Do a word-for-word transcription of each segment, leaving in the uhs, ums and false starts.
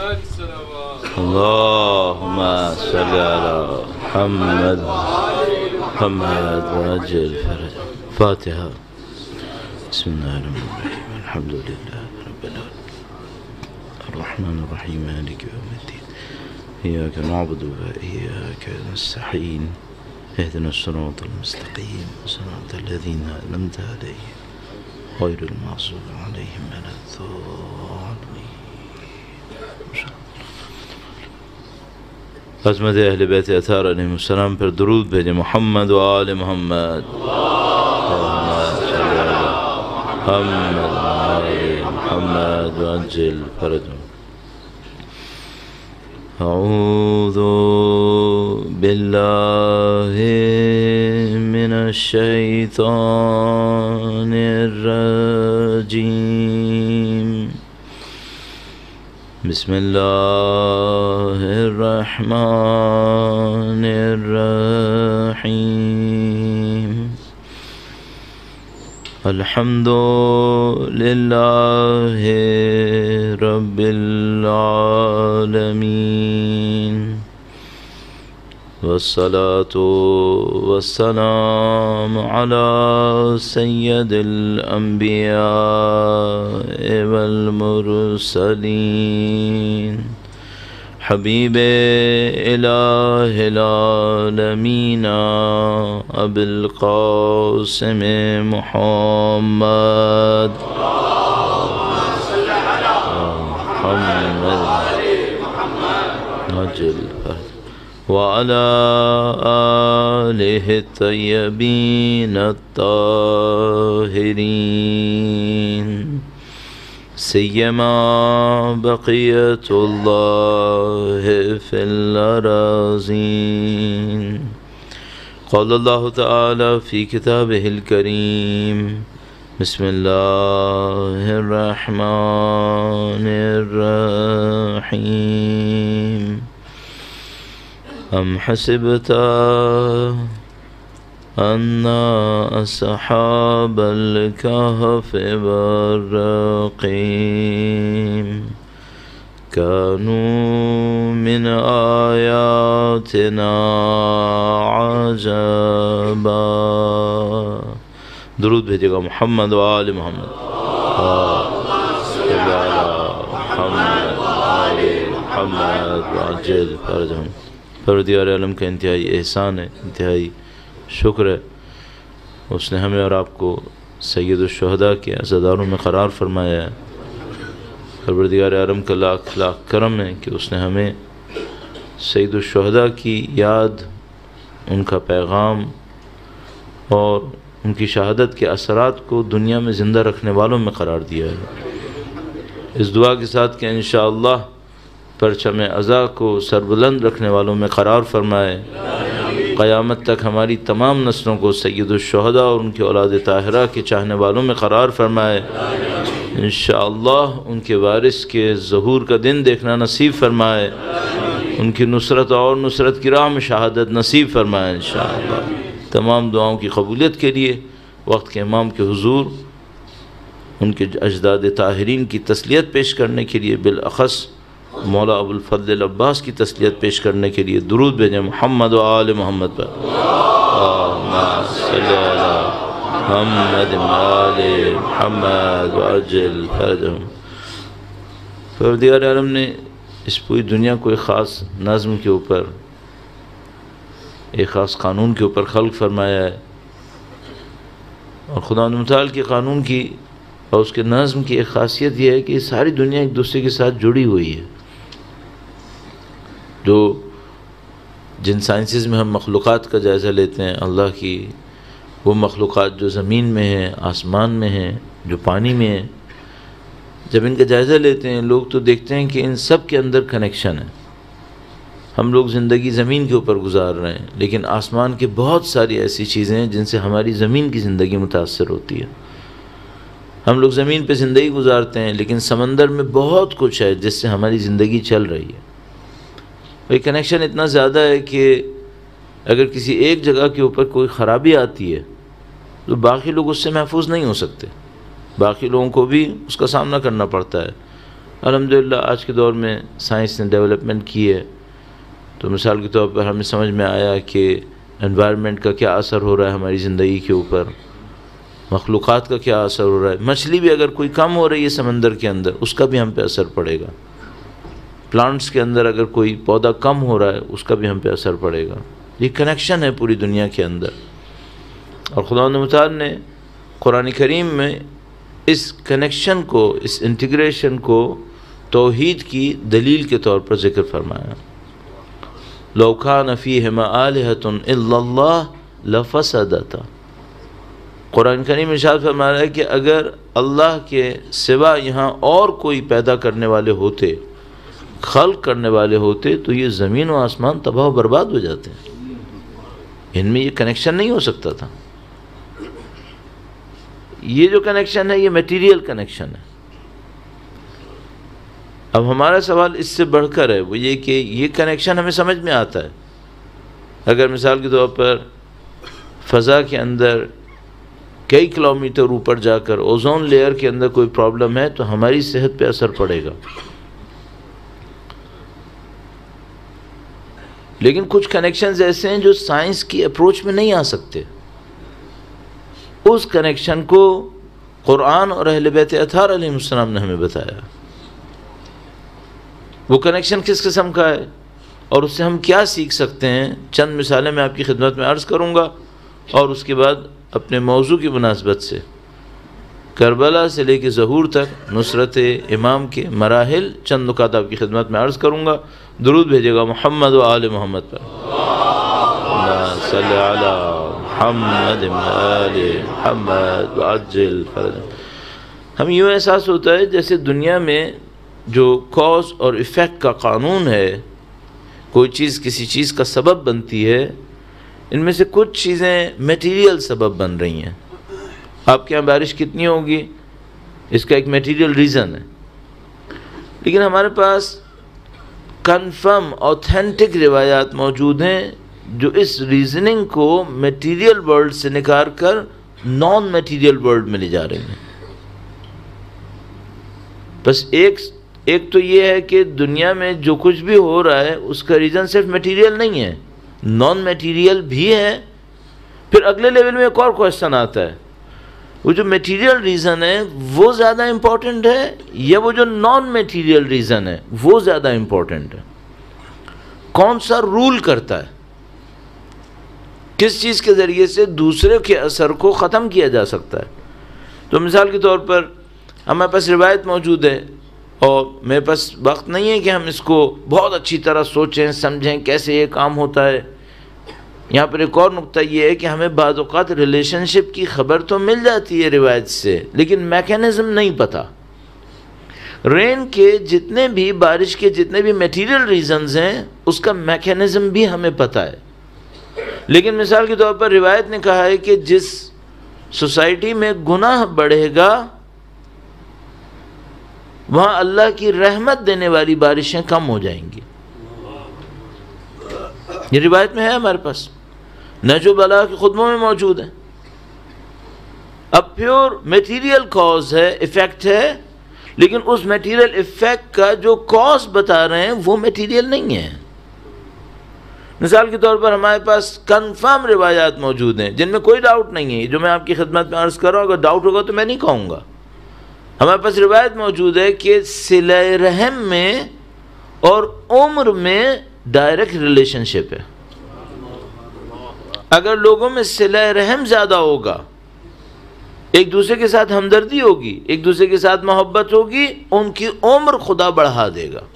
اللهم صل على محمد محمد وعجل فرج. فاتحة. بسم الله الرحمن الرحيم. الحمد لله رب العالمين الرحمن الرحيم مالك يوم الدين إياك نعبد وإياك نستعين اهدنا الصراط المستقيم صراط الذين أنعمت عليهم غير المغضوب عليهم ولا الضالين. عظمت اہل بیت اطہار علیہ السلام پر درود بھیجے. محمد و آل محمد. محمد و آل محمد وعجل فرجهم. اعوذ باللہ من الشیطان الرجیم. بسم اللہ الرحمن الرحیم. الحمد للہ رب العالمین والصلاة والسلام على سید الانبیاء والمرسلین حبیب الہ العالمین ابی القاسم محمد محمد وعلى آلہ الطیبین الطاہرین سیما بقیت اللہ فی الأراضین. قال اللہ تعالی فی کتابہ الکریم. بسم اللہ الرحمن الرحیم. ام حسبت ان اصحاب الكهف والرقیم كانوا من آیاتنا عجبا. درود بھیجے گا. محمد و آل محمد. محمد آل محمد وعجل فرجهم. پروردگار عالم کا انتہائی احسان ہے، انتہائی شکر ہے، اس نے ہمیں اور آپ کو سید الشہداء کے عزاداروں میں قرار فرمایا ہے. پروردگار عالم کا لاکھ لاکھ کرم ہے کہ اس نے ہمیں سید الشہداء کی یاد، ان کا پیغام اور ان کی شہادت کے اثرات کو دنیا میں زندہ رکھنے والوں میں قرار دیا ہے. اس دعا کے ساتھ کہ انشاءاللہ پرچم عزا کو سربلند رکھنے والوں میں قرار فرمائے. قیامت تک ہماری تمام نسلوں کو سید الشہداء اور ان کی اولاد طاہرہ کے چاہنے والوں میں قرار فرمائے. انشاءاللہ ان کے وارث کے ظہور کا دن دیکھنا نصیب فرمائے. ان کی نصرت اور نصرت کی راہ میں شہادت نصیب فرمائے انشاءاللہ. تمام دعاؤں کی قبولیت کے لیے وقت کے امام کے حضور ان کے اجداد طاہرین کی تسلیت پیش کرنے کے لیے بالاخص مولا ابو الفضل العباس کی تسلیت پیش کرنے کے لیے درود بھیجیں. محمد و آل محمد پر. اللہم صلی علی محمد و آل محمد وعجل فرجهم. پروردگار عالم نے اس پوری دنیا کو ایک خاص نظم کے اوپر، ایک خاص قانون کے اوپر خلق فرمایا ہے، اور خدا متعال کے قانون کی اور اس کے نظم کی ایک خاصیت یہ ہے کہ ساری دنیا ایک دوسرے کے ساتھ جڑی ہوئی ہے. جو جن سائنسز میں ہم مخلوقات کا جائزہ لیتے ہیں اللہ کی، وہ مخلوقات جو زمین میں ہیں، آسمان میں ہیں، جو پانی میں ہیں، جب ان کا جائزہ لیتے ہیں لوگ تو دیکھتے ہیں کہ ان سب کے اندر کنیکشن ہے. ہم لوگ زندگی زمین کے اوپر گزار رہے ہیں، لیکن آسمان کے بہت ساری ایسی چیزیں ہیں جن سے ہماری زمین کی زندگی متاثر ہوتی ہے. ہم لوگ زمین پہ زندگی گزارتے ہیں، لیکن سمندر میں بہت کچھ ہے جس سے ہماری زندگی چل رہی ہے. یہ کنیکشن اتنا زیادہ ہے کہ اگر کسی ایک جگہ کے اوپر کوئی خرابی آتی ہے تو باقی لوگ اس سے محفوظ نہیں ہو سکتے، باقی لوگوں کو بھی اس کا سامنا کرنا پڑتا ہے. الحمدللہ آج کے دور میں سائنس نے ڈیولپمنٹ کی ہے، تو مثال کے طور پر ہمیں سمجھ میں آیا کہ انوائرمنٹ کا کیا اثر ہو رہا ہے ہماری زندگی کے اوپر، مخلوقات کا کیا اثر ہو رہا ہے. مچھلی بھی اگر کوئی کم ہو رہی ہے سمندر کے اندر، اس کا بھی ہم پہ اثر پڑے گا. پلانٹس کے اندر اگر کوئی پودا کم ہو رہا ہے، اس کا بھی ہم پہ اثر پڑے گا. یہ کنیکشن ہے پوری دنیا کے اندر. اور خداوند متعال نے قرآن کریم میں اس کنیکشن کو، اس انٹیگریشن کو توحید کی دلیل کے طور پر ذکر فرمایا. لو کان فیہما آلہۃ الا اللہ لفسدتا. قرآن کریم ارشاد فرما رہا ہے کہ اگر اللہ کے سوا یہاں اور کوئی پیدا کرنے والے ہوتے، خلق کرنے والے ہوتے، تو یہ زمین و آسمان تباہ و برباد ہو جاتے ہیں. ان میں یہ کنیکشن نہیں ہو سکتا تھا. یہ جو کنیکشن ہے یہ میٹیریل کنیکشن ہے. اب ہمارا سوال اس سے بڑھ کر ہے، وہ یہ کہ یہ کنیکشن ہمیں سمجھ میں آتا ہے. اگر مثال کے طور پر فضا کے اندر کئی کلومیٹر اوپر جا کر اوزون لیئر کے اندر کوئی پرابلم ہے تو ہماری صحت پہ اثر پڑے گا. لیکن کچھ کنیکشنز ایسے ہیں جو سائنس کی اپروچ میں نہیں آ سکتے. اس کنیکشن کو قرآن اور اہل بیت اطہار علیہ السلام نے ہمیں بتایا. وہ کنیکشن کس قسم کا ہے اور اس سے ہم کیا سیکھ سکتے ہیں، چند مثالیں میں آپ کی خدمت میں عرض کروں گا، اور اس کے بعد اپنے موضوع کی مناسبت سے کربلا سے لے کے ظہور تک نصرت امام کے مراحل چند نکات آپ کی خدمت میں عرض کروں گا. درود بھیجے گا محمد و آل محمد پر. اللہم صلی علی محمد و آل محمد وعجل فرجہ. ہم یوں احساس ہوتا ہے جیسے دنیا میں جو کاز اور ایفیکٹ کا قانون ہے، کوئی چیز کسی چیز کا سبب بنتی ہے، ان میں سے کچھ چیزیں میٹیریل سبب بن رہی ہیں. آپ کے یہاں بارش کتنی ہوگی، اس کا ایک میٹیریل ریزن ہے. لیکن ہمارے پاس کنفرم اوتھینٹک روایات موجود ہیں جو اس ریزننگ کو میٹیریل ورلڈ سے نکال کر نان میٹیریل ورلڈ میں لے جا رہی ہیں. بس ایک ایک تو یہ ہے کہ دنیا میں جو کچھ بھی ہو رہا ہے اس کا ریزن صرف میٹیریل نہیں ہے، نان میٹیریل بھی ہے. پھر اگلے لیول میں ایک اور کوشچن آتا ہے، وہ جو میٹیریل ریزن ہے وہ زیادہ امپورٹنٹ ہے یا وہ جو نان میٹیریل ریزن ہے وہ زیادہ امپورٹنٹ ہے؟ کون سا رول کرتا ہے؟ کس چیز کے ذریعے سے دوسرے کے اثر کو ختم کیا جا سکتا ہے؟ تو مثال کے طور پر ہمارے پاس روایت موجود ہے، اور میرے پاس وقت نہیں ہے کہ ہم اس کو بہت اچھی طرح سوچیں سمجھیں کیسے یہ کام ہوتا ہے. یہاں پر ایک اور نقطہ یہ ہے کہ ہمیں بعض اوقات ریلیشن شپ کی خبر تو مل جاتی ہے روایت سے، لیکن میکینزم نہیں پتہ. رین کے جتنے بھی، بارش کے جتنے بھی میٹیریل ریزنز ہیں اس کا میکینزم بھی ہمیں پتہ ہے. لیکن مثال کے طور پر روایت نے کہا ہے کہ جس سوسائٹی میں گناہ بڑھے گا وہاں اللہ کی رحمت دینے والی بارشیں کم ہو جائیں گی. یہ روایت میں ہے ہمارے پاس، نہج البلاغہ کے خطبوں میں موجود ہے. اب پیور میٹیریل کاز ہے، ایفیکٹ ہے، لیکن اس میٹیریل ایفیکٹ کا جو کاز بتا رہے ہیں وہ میٹیریل نہیں ہے. مثال کے طور پر ہمارے پاس کنفرم روایات موجود ہیں جن میں کوئی ڈاؤٹ نہیں ہے. جو میں آپ کی خدمت میں عرض کر رہا ہوں، اگر ڈاؤٹ ہوگا تو میں نہیں کہوں گا. ہمارے پاس روایت موجود ہے کہ صلہ رحم میں اور عمر میں ڈائریکٹ ریلیشن شپ ہے. اگر لوگوں میں صلہ رحم زیادہ ہوگا، ایک دوسرے کے ساتھ ہمدردی ہوگی، ایک دوسرے کے ساتھ محبت ہوگی، ان کی عمر خدا بڑھا دے گا.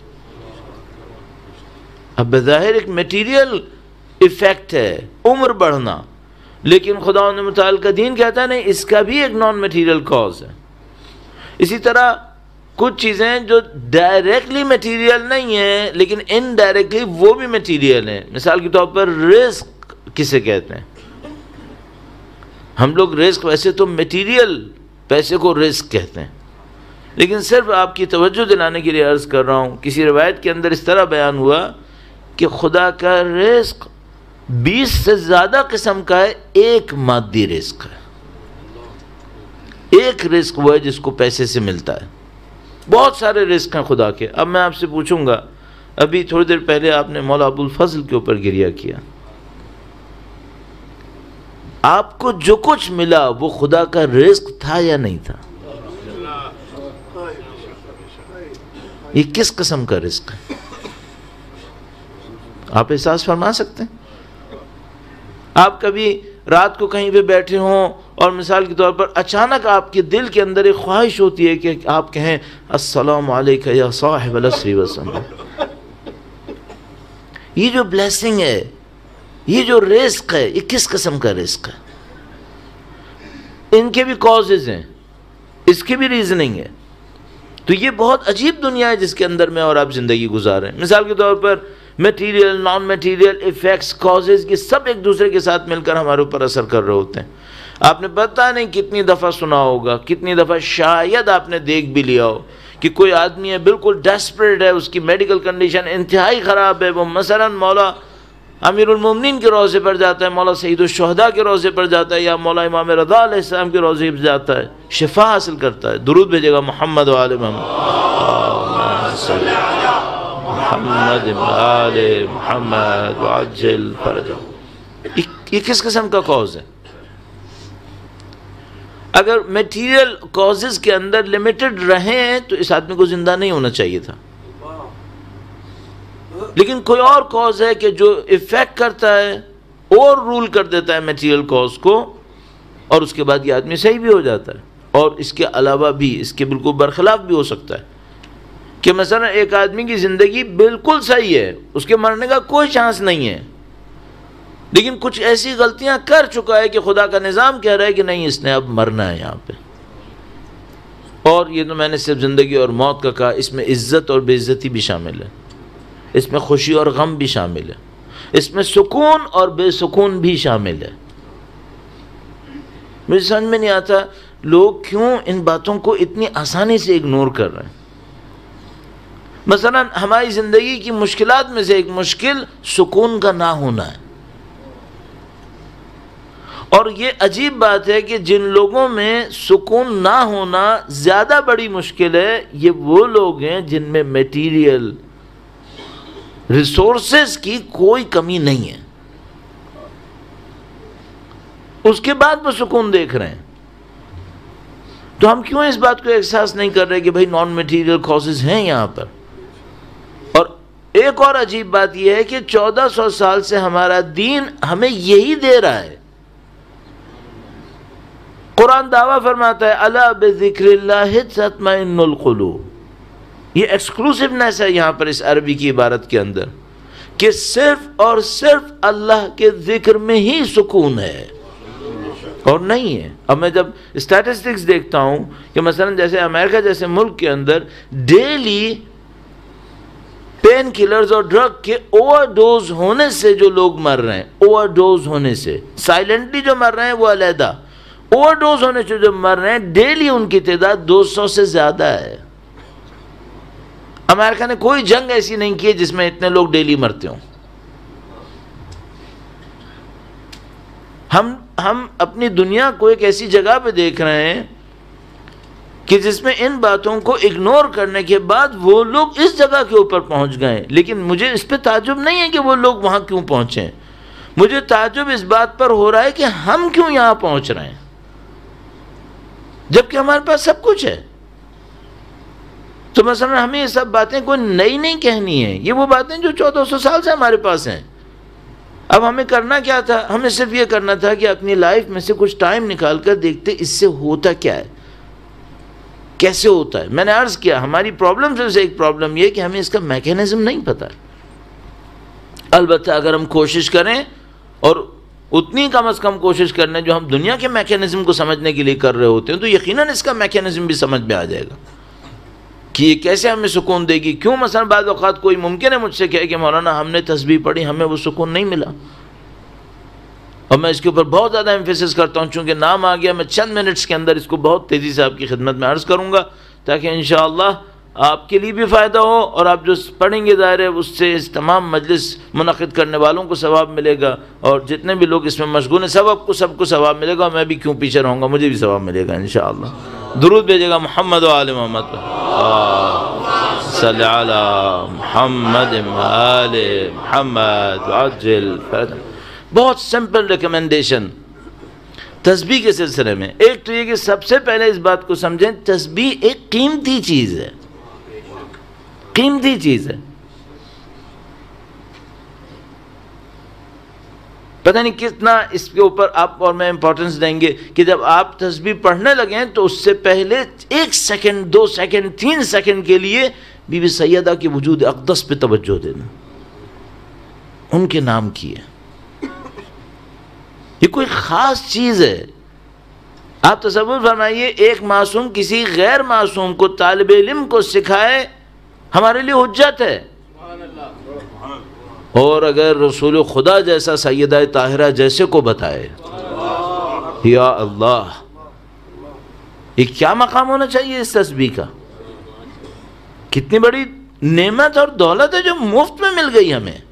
اب بظاہر ایک میٹیریل ایفیکٹ ہے عمر بڑھنا، لیکن خدا متعال کا دین کہتا ہے نہیں، اس کا بھی ایک نان میٹیریل کاز ہے. اسی طرح کچھ چیزیں جو ڈائریکٹلی میٹیریل نہیں ہیں لیکن انڈائریکٹلی وہ بھی میٹیریل ہیں. مثال کے طور پر رزق کسے کہتے ہیں؟ ہم لوگ رزق ویسے تو میٹیریل پیسے کو رزق کہتے ہیں، لیکن صرف آپ کی توجہ دلانے کے لیے عرض کر رہا ہوں، کسی روایت کے اندر اس طرح بیان ہوا کہ خدا کا رزق بیس سے زیادہ قسم کا ہے، ایک مادی رزق ہے. ایک رزق وہ ہے جس کو پیسے سے ملتا ہے، بہت سارے رزق ہیں خدا کے. اب میں آپ سے پوچھوں گا، ابھی تھوڑی دیر پہلے آپ نے مولا ابوالفضل کے اوپر گریہ کیا. آپ کو جو کچھ ملا وہ خدا کا رزق تھا یا نہیں تھا؟ یہ کس قسم کا رزق ہے؟ آپ احساس فرما سکتے ہیں؟ آپ کبھی رات کو کہیں پہ بیٹھے ہوں اور مثال کے طور پر اچانک آپ کے دل کے اندر ایک خواہش ہوتی ہے کہ آپ کہیں السلام علیکہ یا صاحب العصر والزمان. یہ جو بلیسنگ ہے، یہ جو رزق ہے، یہ کس قسم کا رزق ہے؟ ان کے بھی کازز ہیں، اس کی بھی ریزننگ ہے. تو یہ بہت عجیب دنیا ہے جس کے اندر میں اور آپ زندگی گزاریں. مثال کے طور پر material, non material, effects, causes, یہ سب ایک دوسرے کے ساتھ مل کر ہمارے اوپر اثر کر رہے ہوتے ہیں. آپ نے پتہ نہیں کتنی دفعہ سنا ہوگا، کتنی دفعہ شاید آپ نے دیکھ بھی لیا ہو کہ کوئی آدمی ہے بالکل ڈیسپریٹ ہے، اس کی میڈیکل کنڈیشن انتہائی خراب ہے، وہ مثلا مولا امیر المومنین کے روضے پر جاتا ہے، مولا سید الشہداء کے روضے پر جاتا ہے، یا مولا امام رضا علیہ السلام کے روضے پر جاتا ہے، شفا حاصل کرتا ہے. درود بھیجے گا محمد و آل محمد، محمد و آل محمد وعجل فرجہ. یہ کس قسم کا کاز ہے؟ اگر میٹیریل کازز کے اندر لمیٹڈ رہیں تو اس آدمی کو زندہ نہیں ہونا چاہیے تھا. لیکن کوئی اور کاز ہے کہ جو افیکٹ کرتا ہے، اور رول کر دیتا ہے میٹیریل کاز کو، اور اس کے بعد یہ آدمی صحیح بھی ہو جاتا ہے. اور اس کے علاوہ بھی اس کے بالکل برخلاف بھی ہو سکتا ہے کہ مثلا ایک آدمی کی زندگی بالکل صحیح ہے، اس کے مرنے کا کوئی چانس نہیں ہے، لیکن کچھ ایسی غلطیاں کر چکا ہے کہ خدا کا نظام کہہ رہا ہے کہ نہیں، اس نے اب مرنا ہے یہاں پہ. اور یہ تو میں نے صرف زندگی اور موت کا کہا، اس میں عزت اور بے عزتی بھی شامل ہے، اس میں خوشی اور غم بھی شامل ہے، اس میں سکون اور بے سکون بھی شامل ہے. مجھے سمجھ میں نہیں آتا لوگ کیوں ان باتوں کو اتنی آسانی سے اگنور کر رہے ہیں. مثلا ہماری زندگی کی مشکلات میں سے ایک مشکل سکون کا نہ ہونا ہے. اور یہ عجیب بات ہے کہ جن لوگوں میں سکون نہ ہونا زیادہ بڑی مشکل ہے، یہ وہ لوگ ہیں جن میں میٹیریل ریسورسز کی کوئی کمی نہیں ہے، اس کے بعد وہ سکون دیکھ رہے ہیں. تو ہم کیوں اس بات کو احساس نہیں کر رہے کہ بھئی نان میٹیریل کازز ہیں یہاں پر. اور ایک اور عجیب بات یہ ہے کہ چودہ سو سال سے ہمارا دین ہمیں یہی دے رہا ہے. قرآن دعویٰ فرماتا ہے الا بذکر اللہ تطمئن القلوب. یہ ایکسکلوسیونیس ہے یہاں پر اس عربی کی عبارت کے اندر کہ صرف اور صرف اللہ کے ذکر میں ہی سکون ہے اور نہیں ہے. اب میں جب اسٹیٹسٹکس دیکھتا ہوں کہ مثلا جیسے امریکہ جیسے ملک کے اندر ڈیلی پین کلرز اور ڈرگ کے اوور ڈوز ہونے سے جو لوگ مر رہے ہیں، اوور ڈوز ہونے سے، سائلنٹلی جو مر رہے ہیں وہ علیحدہ، اوور ڈوز ہونے سے جو مر رہے ہیں ڈیلی ان کی تعداد دو سو سے زیادہ ہے. امریکہ نے کوئی جنگ ایسی نہیں کی جس میں اتنے لوگ ڈیلی مرتے ہوں. ہم ہم اپنی دنیا کو ایک ایسی جگہ پہ دیکھ رہے ہیں کہ جس میں ان باتوں کو اگنور کرنے کے بعد وہ لوگ اس جگہ کے اوپر پہنچ گئے. لیکن مجھے اس پہ تعجب نہیں ہے کہ وہ لوگ وہاں کیوں پہنچے، مجھے تعجب اس بات پر ہو رہا ہے کہ ہم کیوں یہاں پہنچ رہے ہیں جبکہ ہمارے پاس سب کچھ ہے. تو مثلا ہمیں یہ سب باتیں کوئی نئی نہیں کہنی ہیں، یہ وہ باتیں جو چودہ سو سال سے ہمارے پاس ہیں. اب ہمیں کرنا کیا تھا؟ ہمیں صرف یہ کرنا تھا کہ اپنی لائف میں سے کچھ ٹائم نکال کر دیکھتے اس سے ہوتا کیا ہے، کیسے ہوتا ہے. میں نے عرض کیا ہماری پرابلم سے ایک پرابلم یہ کہ ہمیں اس کا میکینزم نہیں پتہ. البتہ اگر ہم کوشش کریں، اور اتنی کم از کم کوشش کرنے جو ہم دنیا کے میکینزم کو سمجھنے کے لیے کر رہے ہوتے ہیں، تو یقیناً اس کا میکینزم بھی سمجھ میں آ جائے گا کہ یہ کیسے ہمیں سکون دے گی. کیوں مثلا بعض اوقات کوئی ممکن ہے مجھ سے کہے کہ مولانا ہم نے تسبیح پڑھی، ہمیں وہ سکون نہیں ملا. اور میں اس کے اوپر بہت زیادہ ایمفیسس کرتا ہوں، چونکہ نام آ گیا میں چند منٹس کے اندر اس کو بہت تیزی سے آپ کی خدمت میں عرض کروں گا تاکہ انشاءاللہ آپ کے لیے بھی فائدہ ہو، اور آپ جو پڑھیں گے ظاہر ہے اس سے اس تمام مجلس منعقد کرنے والوں کو ثواب ملے گا، اور جتنے بھی لوگ اس میں مشغول ہیں سب کو سب کو ثواب ملے گا. میں بھی کیوں پیچھے رہوں گا، مجھے بھی ثواب ملے گا انشاءاللہ. درود بھیجے گا محمد و آل محمد. صلی علی محمد آل محمد وعجل فرجہ۔ بہت سمپل ریکمنڈیشن تسبیح کے سلسلے میں۔ ایک تو یہ کہ سب سے پہلے اس بات کو سمجھیں، تسبیح ایک قیمتی چیز ہے، قیمتی چیز ہے۔ پتہ نہیں کتنا اس کے اوپر آپ اور میں امپورٹنس دیں گے کہ جب آپ تسبیح پڑھنے لگیں تو اس سے پہلے ایک سیکنڈ، دو سیکنڈ، تین سیکنڈ کے لیے بی بی سیدہ کی وجود اقدس پہ توجہ دینا، ان کے نام کی ہے۔ یہ کوئی خاص چیز ہے۔ آپ تصور فرمائیے ایک معصوم کسی غیر معصوم کو، طالب علم کو سکھائے، ہمارے لیے حجت ہے۔ اور اگر رسول خدا جیسا سیدہ طاہرہ جیسے کو بتائے، یا اللہ، یہ کیا مقام ہونا چاہیے اس تسبیح کا؟ کتنی بڑی نعمت اور دولت ہے جو مفت میں مل گئی ہمیں۔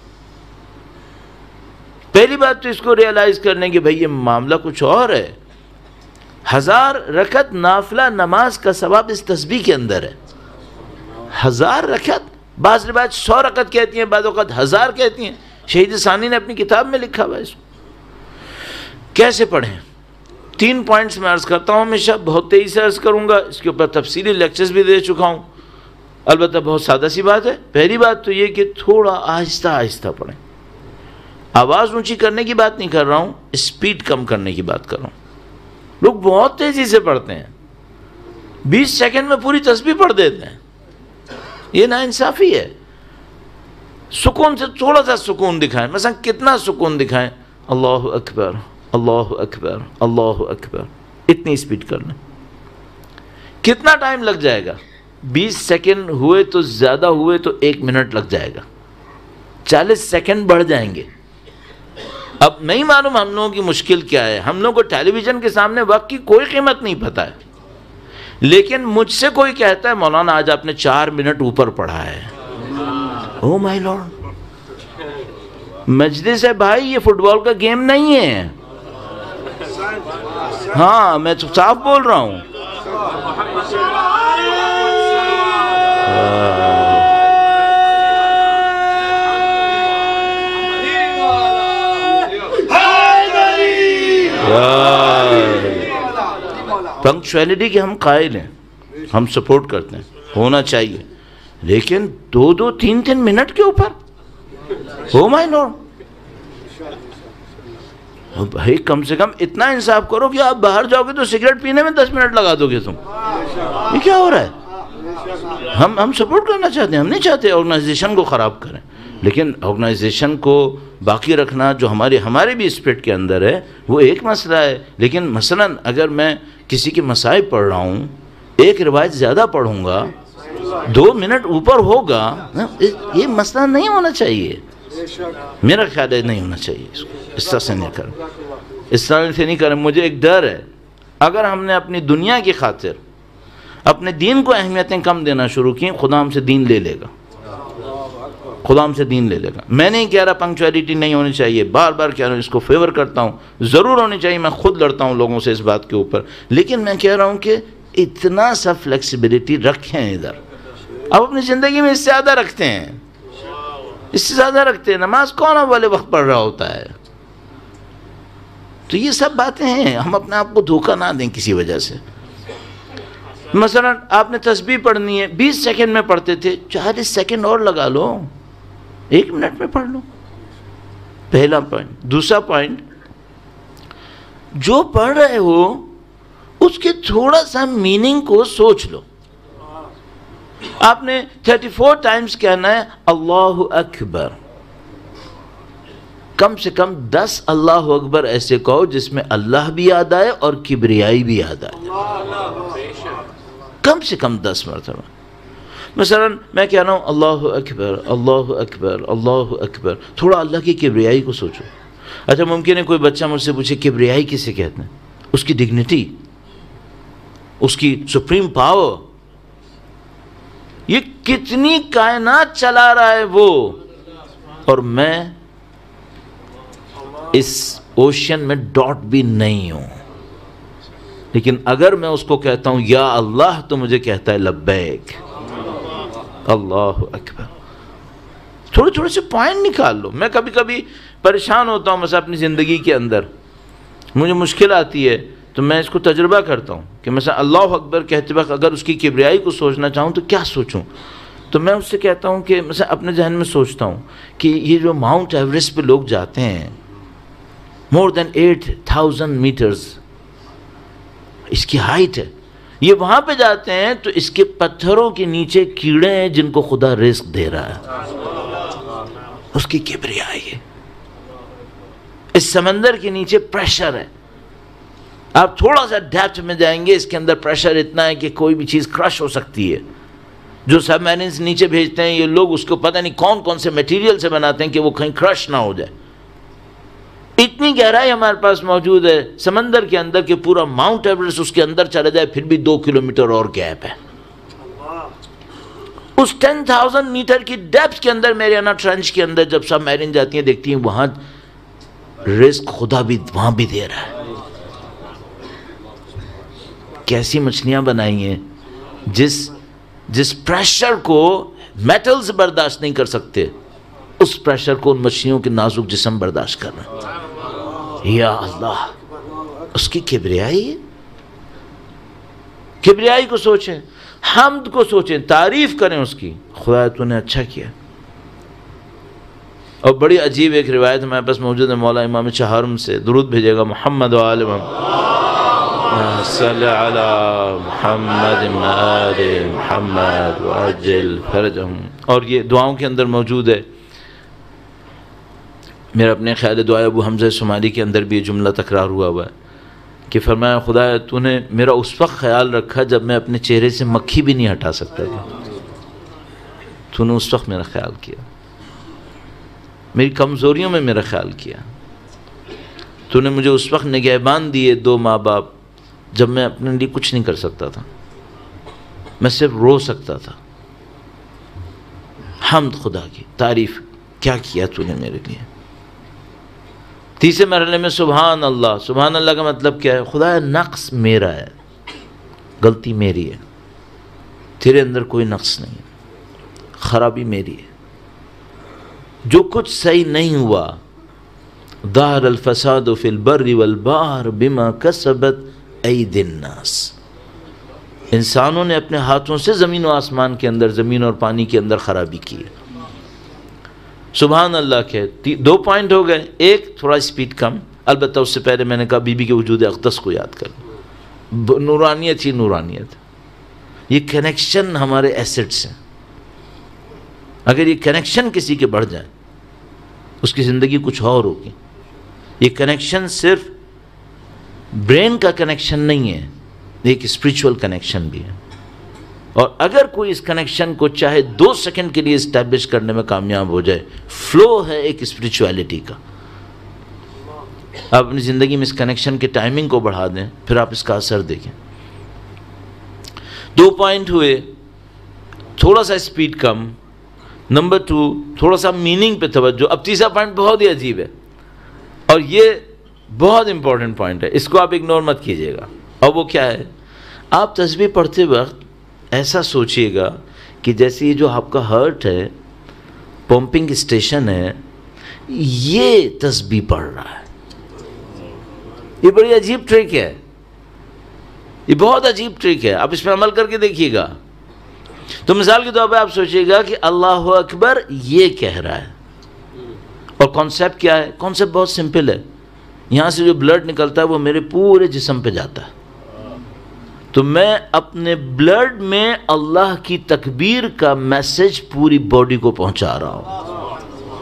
پہلی بات تو اس کو ریئلائز کرنے کہ بھئی یہ معاملہ کچھ اور ہے۔ ہزار رکعت نافلہ نماز کا ثواب اس تسبیح کے اندر ہے۔ ہزار رکعت، بعض روایت سو رکعت کہتی ہیں، بعض اوقات ہزار کہتی ہیں۔ شہید ثانی نے اپنی کتاب میں لکھا ہوا ہے اس کو۔ کیسے پڑھیں؟ تین پوائنٹس میں عرض کرتا ہوں، ہمیشہ بہت تیزی سے عرض کروں گا، اس کے اوپر تفصیلی لیکچرز بھی دے چکا ہوں، البتہ بہت سادہ سی بات ہے۔ پہلی بات تو یہ کہ تھوڑا آہستہ آہستہ پڑھیں۔ آواز اونچی کرنے کی بات نہیں کر رہا ہوں، اسپیڈ کم کرنے کی بات کر رہا ہوں۔ لوگ بہت تیزی سے پڑھتے ہیں، بیس سیکنڈ میں پوری تسبیح پڑھ دیتے ہیں، یہ ناانصافی ہے۔ سکون سے تھوڑا سا سکون دکھائیں، مثلا کتنا سکون دکھائیں؟ اللہ اکبر، اللہ اکبر، اللہ اکبر، اتنی اسپیڈ کر لیں۔ کتنا ٹائم لگ جائے گا؟ بیس سیکنڈ ہوئے تو زیادہ ہوئے تو ایک منٹ لگ جائے گا، چالیس سیکنڈ بڑھ جائیں گے۔ اب نہیں معلوم ہم لوگوں کی مشکل کیا ہے، ہم لوگوں کو ٹیلی ویژن کے سامنے وقت کی کوئی قیمت نہیں پتہ ہے، لیکن مجھ سے کوئی کہتا ہے مولانا آج آپ نے چار منٹ اوپر پڑھا ہے، او مائی لارڈ۔ مجلس ہے بھائی، یہ فٹ بال کا گیم نہیں ہے، ہاں میں تو صاف بول رہا ہوں۔ پنکچویلٹی کے ہم قائل ہیں، ہم سپورٹ کرتے ہیں، ہونا چاہیے، لیکن دو دو تین تین منٹ کے اوپر، او مائی لارڈ۔ بھائی کم سے کم اتنا انصاف کرو کہ آپ باہر جاؤ گے تو سگریٹ پینے میں دس منٹ لگا دو گے تم، یہ کیا ہو رہا ہے؟ ہم ہم سپورٹ کرنا چاہتے ہیں، ہم نہیں چاہتے آرگنائزیشن کو خراب کریں، لیکن آرگنائزیشن کو باقی رکھنا جو ہمارے ہمارے بھی اسپرٹ کے اندر ہے وہ ایک مسئلہ ہے۔ لیکن مثلا اگر میں کسی کے مصائب پڑھ رہا ہوں، ایک روایت زیادہ پڑھوں گا، دو منٹ اوپر ہوگا، یہ مسئلہ نہیں ہونا چاہیے، میرا خیال ہے نہیں ہونا چاہیے، اس کو اس طرح سے نہیں کریں، اس طرح سے نہیں کریں۔ مجھے ایک ڈر ہے، اگر ہم نے اپنی دنیا کی خاطر اپنے دین کو اہمیتیں کم دینا شروع کی، خدا ہم سے دین لے لے گا، خدا ہم سے دین لے لے گا۔ میں نہیں کہہ رہا پنکچویلٹی نہیں ہونی چاہیے، بار بار کہہ رہا ہوں، اس کو فیور کرتا ہوں، ضرور ہونی چاہیے، میں خود لڑتا ہوں لوگوں سے اس بات کے اوپر، لیکن میں کہہ رہا ہوں کہ اتنا سا فلیکسیبلٹی رکھیں ادھر۔ اب اپنی زندگی میں اس سے زیادہ رکھتے ہیں، اس سے زیادہ رکھتے ہیں، نماز کون والے وقت پڑھ رہا ہوتا ہے؟ تو یہ سب باتیں ہیں، ہم اپنے آپ کو دھوکہ نہ دیں کسی وجہ سے۔ مثلا آپ نے تسبیح پڑھنی ہے، بیس سیکنڈ میں پڑھتے تھے، چالیس سیکنڈ اور لگا لو، ایک منٹ میں پڑھ لو، پہلا پوائنٹ۔ دوسرا پوائنٹ، جو پڑھ رہے ہو اس کے تھوڑا سا میننگ کو سوچ لو۔ آپ نے تھرٹی فور ٹائمز کہنا ہے اللہ اکبر، کم سے کم دس اللہ اکبر ایسے کہو جس میں اللہ بھی یاد آئے اور کبریائی بھی یاد آئے، کم سے کم دس مرتبہ۔ مثلا میں کہہ رہا ہوں اللہ اکبر، اللہ اکبر، اللہ اکبر، تھوڑا اللہ کی کبریائی کو سوچو۔ اچھا ممکن ہے کوئی بچہ مجھ سے پوچھے کبریائی کسے کہتے ہیں؟ اس کی ڈگنیٹی، اس کی سپریم پاور، یہ کتنی کائنات چلا رہا ہے وہ، اور میں اس اوشین میں ڈاٹ بھی نہیں ہوں۔ لیکن اگر میں اس کو کہتا ہوں یا اللہ تو مجھے کہتا ہے لبیک. اللہ اکبر. تھوڑے تھوڑے سے پوائنٹ نکال لو. میں کبھی کبھی پریشان ہوتا ہوں مثلا اپنی زندگی کے اندر، مجھے مشکل آتی ہے تو میں اس کو تجربہ کرتا ہوں کہ مثلا اللہ اکبر کہتے وقت اگر اس کی کبریائی کو سوچنا چاہوں تو کیا سوچوں. تو میں اس سے کہتا ہوں کہ مثلا اپنے ذہن میں سوچتا ہوں کہ یہ جو ماؤنٹ ایوریسٹ پہ لوگ جاتے ہیں more than eight thousand meters اس کی ہائٹ ہے، یہ وہاں پہ جاتے ہیں تو اس کے پتھروں کے نیچے کیڑے ہیں جن کو خدا رزق دے رہا ہے. اس کی کبریائی ہے. اس سمندر کے نیچے پریشر ہے، آپ تھوڑا سا ڈیپتھ میں جائیں گے اس کے اندر پریشر اتنا ہے کہ کوئی بھی چیز کرش ہو سکتی ہے. جو سب میرینز نیچے بھیجتے ہیں یہ لوگ اس کو پتہ نہیں کون کون سے میٹیریل سے بناتے ہیں کہ وہ کہیں کرش نہ ہو جائے. اتنی گہرائی ہمارے پاس موجود ہے سمندر کے اندر کہ پورا ماؤنٹ ایوریسٹ اس کے اندر چلا جائے پھر بھی دو کلومیٹر اور گیپ ہے. اس ٹین تھاؤزینڈ میٹر کی ڈیپتھ کے اندر میریانا ٹرنچ کے اندر جب سب میرین جاتی ہیں دیکھتی ہیں وہاں رزق خدا بھی وہاں بھی دے رہا ہے. کیسی مچھلیاں بنائی ہیں جس جس پریشر کو میٹلز برداشت نہیں کر سکتے اس پریشر کو ان مچھلیوں کے نازک جسم برداشت کر رہے ہیں. یا اللہ اس کی کبریائی ہے. کبریائی کو سوچیں، حمد کو سوچیں، تعریف کریں اس کی. خدا تو نے اچھا کیا. اور بڑی عجیب ایک روایت ہمارے پاس موجود ہے مولا امام چہارم سے، درود بھیجے گا محمد و آل محمد صلی علی محمد و آل محمد وعجل فرجہم. اور یہ دعاؤں کے اندر موجود ہے. میرا اپنے خیال دعا ابو حمزہ سمالی کے اندر بھی یہ جملہ تکرار ہوا ہوا ہے کہ فرمایا خدا تو نے میرا اس وقت خیال رکھا جب میں اپنے چہرے سے مکھی بھی نہیں ہٹا سکتا تھا. تو نے اس وقت میرا خیال کیا، میری کمزوریوں میں میرا خیال کیا. تو نے مجھے اس وقت نگہبان دیے دو ماں باپ جب میں اپنے لیے کچھ نہیں کر سکتا تھا، میں صرف رو سکتا تھا. حمد خدا کی، تعریف، کیا کیا تو نے میرے لیے. تیسرے مرحلے میں سبحان اللہ. سبحان اللہ کا مطلب کیا ہے؟ خدا نقص میرا ہے، غلطی میری ہے، تیرے اندر کوئی نقص نہیں ہے، خرابی میری ہے. جو کچھ صحیح نہیں ہوا ظہر الفساد فی البر والبحر بما کسبت ایدی الناس. انسانوں نے اپنے ہاتھوں سے زمین و آسمان کے اندر، زمین اور پانی کے اندر خرابی کی ہے. سبحان اللہ کے دو پوائنٹ ہو گئے. ایک تھوڑا سپیڈ کم، البتہ اس سے پہلے میں نے کہا بی بی کے وجود اقدس کو یاد کر. نورانیت ہی نورانیت. یہ کنیکشن ہمارے ایسٹس ہیں. اگر یہ کنیکشن کسی کے بڑھ جائے اس کی زندگی کچھ اور ہوگی. یہ کنیکشن صرف برین کا کنیکشن نہیں ہے، ایک اسپریچول کنیکشن بھی ہے. اور اگر کوئی اس کنیکشن کو چاہے دو سیکنڈ کے لیے اسٹیبلش کرنے میں کامیاب ہو جائے، فلو ہے ایک اسپریچویلٹی کا. آپ اپنی زندگی میں اس کنیکشن کے ٹائمنگ کو بڑھا دیں، پھر آپ اس کا اثر دیکھیں. دو پوائنٹ ہوئے، تھوڑا سا اسپیڈ کم. نمبر ٹو، تھوڑا سا میننگ پہ توجہ. اب تیسرا پوائنٹ بہت ہی عجیب ہے اور یہ بہت امپورٹنٹ پوائنٹ ہے، اس کو آپ اگنور مت کیجیے گا. اور وہ کیا ہے؟ آپ تسبیح پڑھتے وقت ایسا سوچئے گا کہ جیسے یہ جو آپ کا ہارٹ ہے، پمپنگ اسٹیشن ہے، یہ تسبیح پڑھ رہا ہے. یہ بڑی عجیب ٹرک ہے، یہ بہت عجیب ٹرک ہے. آپ اس پہ عمل کر کے دیکھیے گا. تو مثال کے طور پہ آپ سوچئے گا کہ اللہ اکبر یہ کہہ رہا ہے. اور کانسیپٹ کیا ہے؟ کانسیپٹ بہت سمپل ہے. یہاں سے جو بلڈ نکلتا ہے وہ میرے پورے جسم پہ جاتا ہے. تو میں اپنے بلڈ میں اللہ کی تکبیر کا میسج پوری باڈی کو پہنچا رہا ہوں.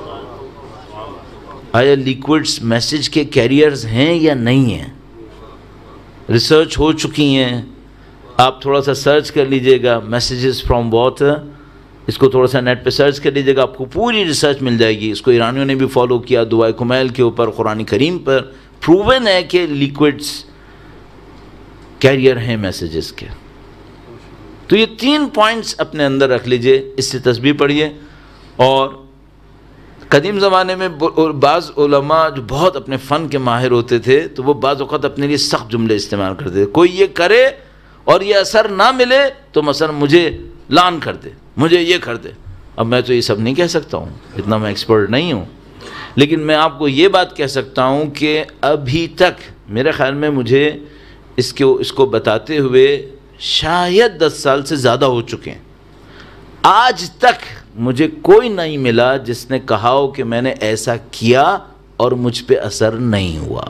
آیا لیکوڈز میسج کے کیریئرز ہیں یا نہیں ہیں؟ ریسرچ ہو چکی ہیں. آپ تھوڑا سا سرچ کر لیجئے گا، میسیجز فرام واٹر، اس کو تھوڑا سا نیٹ پہ سرچ کر لیجئے گا، آپ کو پوری ریسرچ مل جائے گی. اس کو ایرانیوں نے بھی فالو کیا، دعائے کمیل کے اوپر، قرآن کریم پر پروون ہے کہ لیکوڈز کیریئر ہیں میسیجز کے. تو یہ تین پوائنٹس اپنے اندر رکھ لیجئے. اس سے تسبیح پڑھیے اور قدیم زمانے میں بعض علماء جو بہت اپنے فن کے ماہر ہوتے تھے تو وہ بعض اوقات اپنے لیے سخت جملے استعمال کرتے تھے. کوئی یہ کرے اور یہ اثر نہ ملے تو مثلا مجھے لعن کر دے, مجھے یہ کر دے. اب میں تو یہ سب نہیں کہہ سکتا ہوں, اتنا میں ایکسپرٹ نہیں ہوں, لیکن میں آپ کو یہ بات کہہ سکتا ہوں کہ ابھی تک میرے خیال میں مجھے اس کو اس کو بتاتے ہوئے شاید دس سال سے زیادہ ہو چکے ہیں, آج تک مجھے کوئی نہیں ملا جس نے کہا ہو کہ میں نے ایسا کیا اور مجھ پہ اثر نہیں ہوا.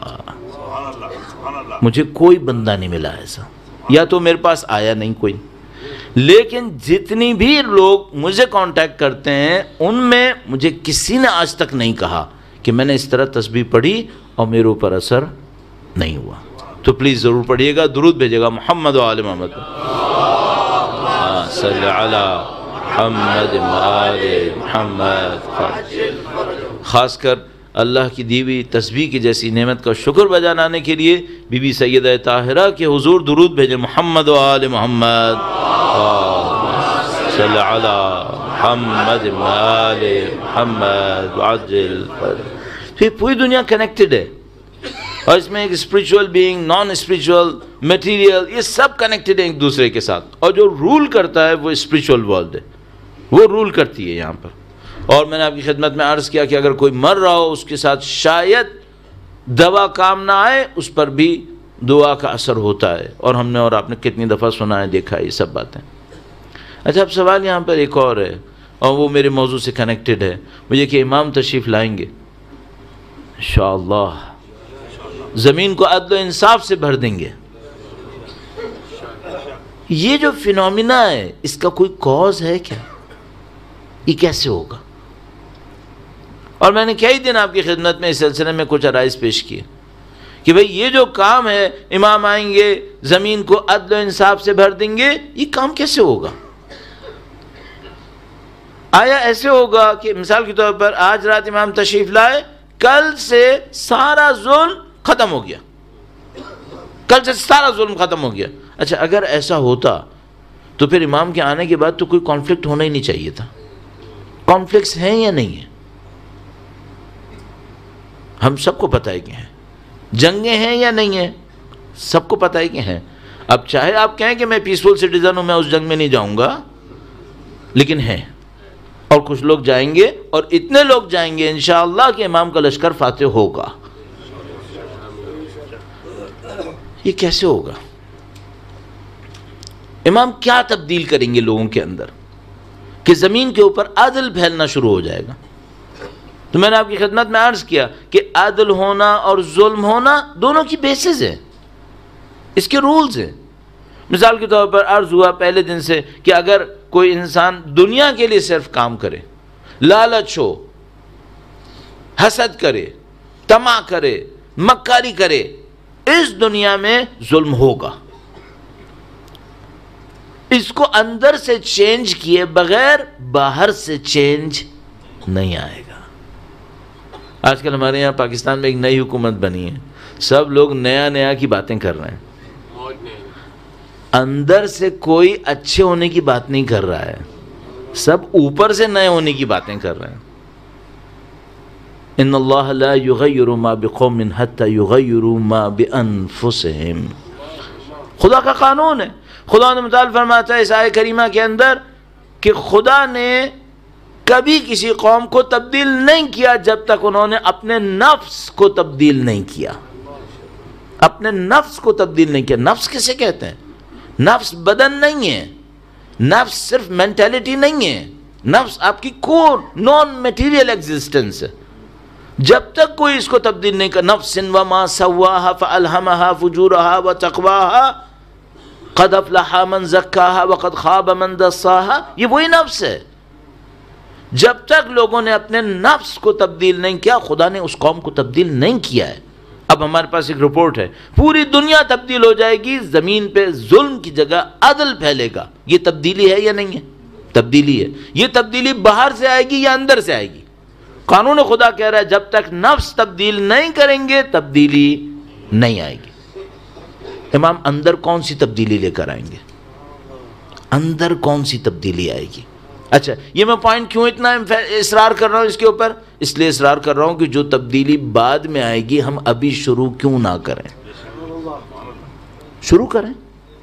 مجھے کوئی بندہ نہیں ملا ایسا, یا تو میرے پاس آیا نہیں کوئی. لیکن جتنی بھی لوگ مجھے کانٹیکٹ کرتے ہیں ان میں مجھے کسی نے آج تک نہیں کہا کہ میں نے اس طرح تسبیح پڑھی اور میرے اوپر اثر نہیں ہوا. تو پلیز ضرور پڑھیے گا, درود بھیجے گا محمد و آل محمد صلی علی محمد و آل محمد. خاص کر اللہ کی دی ہوئی تسبیح کی جیسی نعمت کا شکر بجانانے کے لیے بی بی سیدہ طاہرہ کے حضور درود بھیجیں محمد و آل محمد صلی علی محمد و آل محمد وعجل. پھر پوری دنیا کنیکٹڈ ہے اور اس میں ایک spiritual being, non spiritual, material, یہ سب کنیکٹڈ ہیں ایک دوسرے کے ساتھ, اور جو رول کرتا ہے وہ اسپریچول ورلڈ ہے, وہ رول کرتی ہے یہاں پر. اور میں نے آپ کی خدمت میں عرض کیا کہ اگر کوئی مر رہا ہو اس کے ساتھ شاید دوا کام نہ آئے, اس پر بھی دعا کا اثر ہوتا ہے, اور ہم نے اور آپ نے کتنی دفعہ سنا ہے, دیکھا ہے یہ سب باتیں. اچھا اب سوال یہاں پر ایک اور ہے, اور وہ میرے موضوع سے کنیکٹڈ ہے. مجھے کہ امام تشریف لائیں گے انشاءاللہ, زمین کو عدل و انصاف سے بھر دیں گے. یہ جو فینومینا ہے اس کا کوئی کاز ہے کیا؟ یہ کیسے ہوگا؟ اور میں نے کئی دن آپ کی خدمت میں اس سلسلے میں کچھ عرائض پیش کیے کہ بھئی یہ جو کام ہے, امام آئیں گے زمین کو عدل و انصاف سے بھر دیں گے, یہ کام کیسے ہوگا؟ آیا ایسے ہوگا کہ مثال کے طور پر آج رات امام تشریف لائے, کل سے سارا ظلم ختم ہو گیا, کل سے سارا ظلم ختم ہو گیا؟ اچھا اگر ایسا ہوتا تو پھر امام کے آنے کے بعد تو کوئی کانفلکٹ ہونا ہی نہیں چاہیے تھا. کانفلکٹس ہیں یا نہیں ہیں؟ ہم سب کو پتہ ہے کہ ہیں. جنگیں ہیں یا نہیں ہیں؟ سب کو پتہ ہے کہ ہیں. اب چاہے آپ کہیں کہ میں پیسفل سٹیزن ہوں, میں اس جنگ میں نہیں جاؤں گا, لیکن ہیں, اور کچھ لوگ جائیں گے, اور اتنے لوگ جائیں گے انشاءاللہ کہ امام کا لشکر فاتح ہوگا. یہ کیسے ہوگا؟ امام کیا تبدیل کریں گے لوگوں کے اندر کہ زمین کے اوپر عدل پھیلنا شروع ہو جائے گا؟ تو میں نے آپ کی خدمت میں عرض کیا کہ عدل ہونا اور ظلم ہونا دونوں کی بیسز ہیں, اس کے رولز ہیں. مثال کے طور پر عرض ہوا پہلے دن سے کہ اگر کوئی انسان دنیا کے لیے صرف کام کرے, لالچ ہو, حسد کرے, طمع کرے, مکاری کرے, اس دنیا میں ظلم ہوگا. اس کو اندر سے چینج کیے بغیر باہر سے چینج نہیں آئے گا. آج کل ہمارے یہاں پاکستان میں ایک نئی حکومت بنی ہے, سب لوگ نیا نیا کی باتیں کر رہے ہیں, اندر سے کوئی اچھے ہونے کی بات نہیں کر رہا ہے, سب اوپر سے نئے ہونے کی باتیں کر رہے ہیں. ان اللہ لا یغیر ما بقوم حتی یغیروا ما بانفسہم. خدا کا قانون ہے. خدا نے متعال فرماتا ہے اس آیہ کریمہ کے اندر کہ خدا نے کبھی کسی قوم کو تبدیل نہیں کیا جب تک انہوں نے اپنے نفس کو تبدیل نہیں کیا. اپنے نفس کو تبدیل نہیں کیا. نفس کسے کہتے ہیں؟ نفس بدن نہیں ہے, نفس صرف مینٹیلٹی نہیں ہے, نفس آپ کی کور نان میٹیریل ایگزسٹنس ہے. جب تک کوئی اس کو تبدیل نہیں کر, نفس وما سواها فالہمها فجورها وتقواها قد افلح من زکاها وقد خاب من دساها, یہ وہی نفس ہے. جب تک لوگوں نے اپنے نفس کو تبدیل نہیں کیا, خدا نے اس قوم کو تبدیل نہیں کیا ہے. اب ہمارے پاس ایک رپورٹ ہے, پوری دنیا تبدیل ہو جائے گی, زمین پہ ظلم کی جگہ عدل پھیلے گا. یہ تبدیلی ہے یا نہیں ہے؟ تبدیلی ہے. یہ تبدیلی باہر سے آئے گی یا اندر سے آئے گی؟ قانون خدا کہہ رہا ہے جب تک نفس تبدیل نہیں کریں گے تبدیلی نہیں آئے گی. امام اندر کون سی تبدیلی لے کر آئیں گے؟ اندر کون سی تبدیلی آئے گی؟ اچھا یہ میں پوائنٹ کیوں اتنا اصرار کر رہا ہوں اس کے اوپر؟ اس لیے اصرار کر رہا ہوں کہ جو تبدیلی بعد میں آئے گی ہم ابھی شروع کیوں نہ کریں؟ شروع کریں.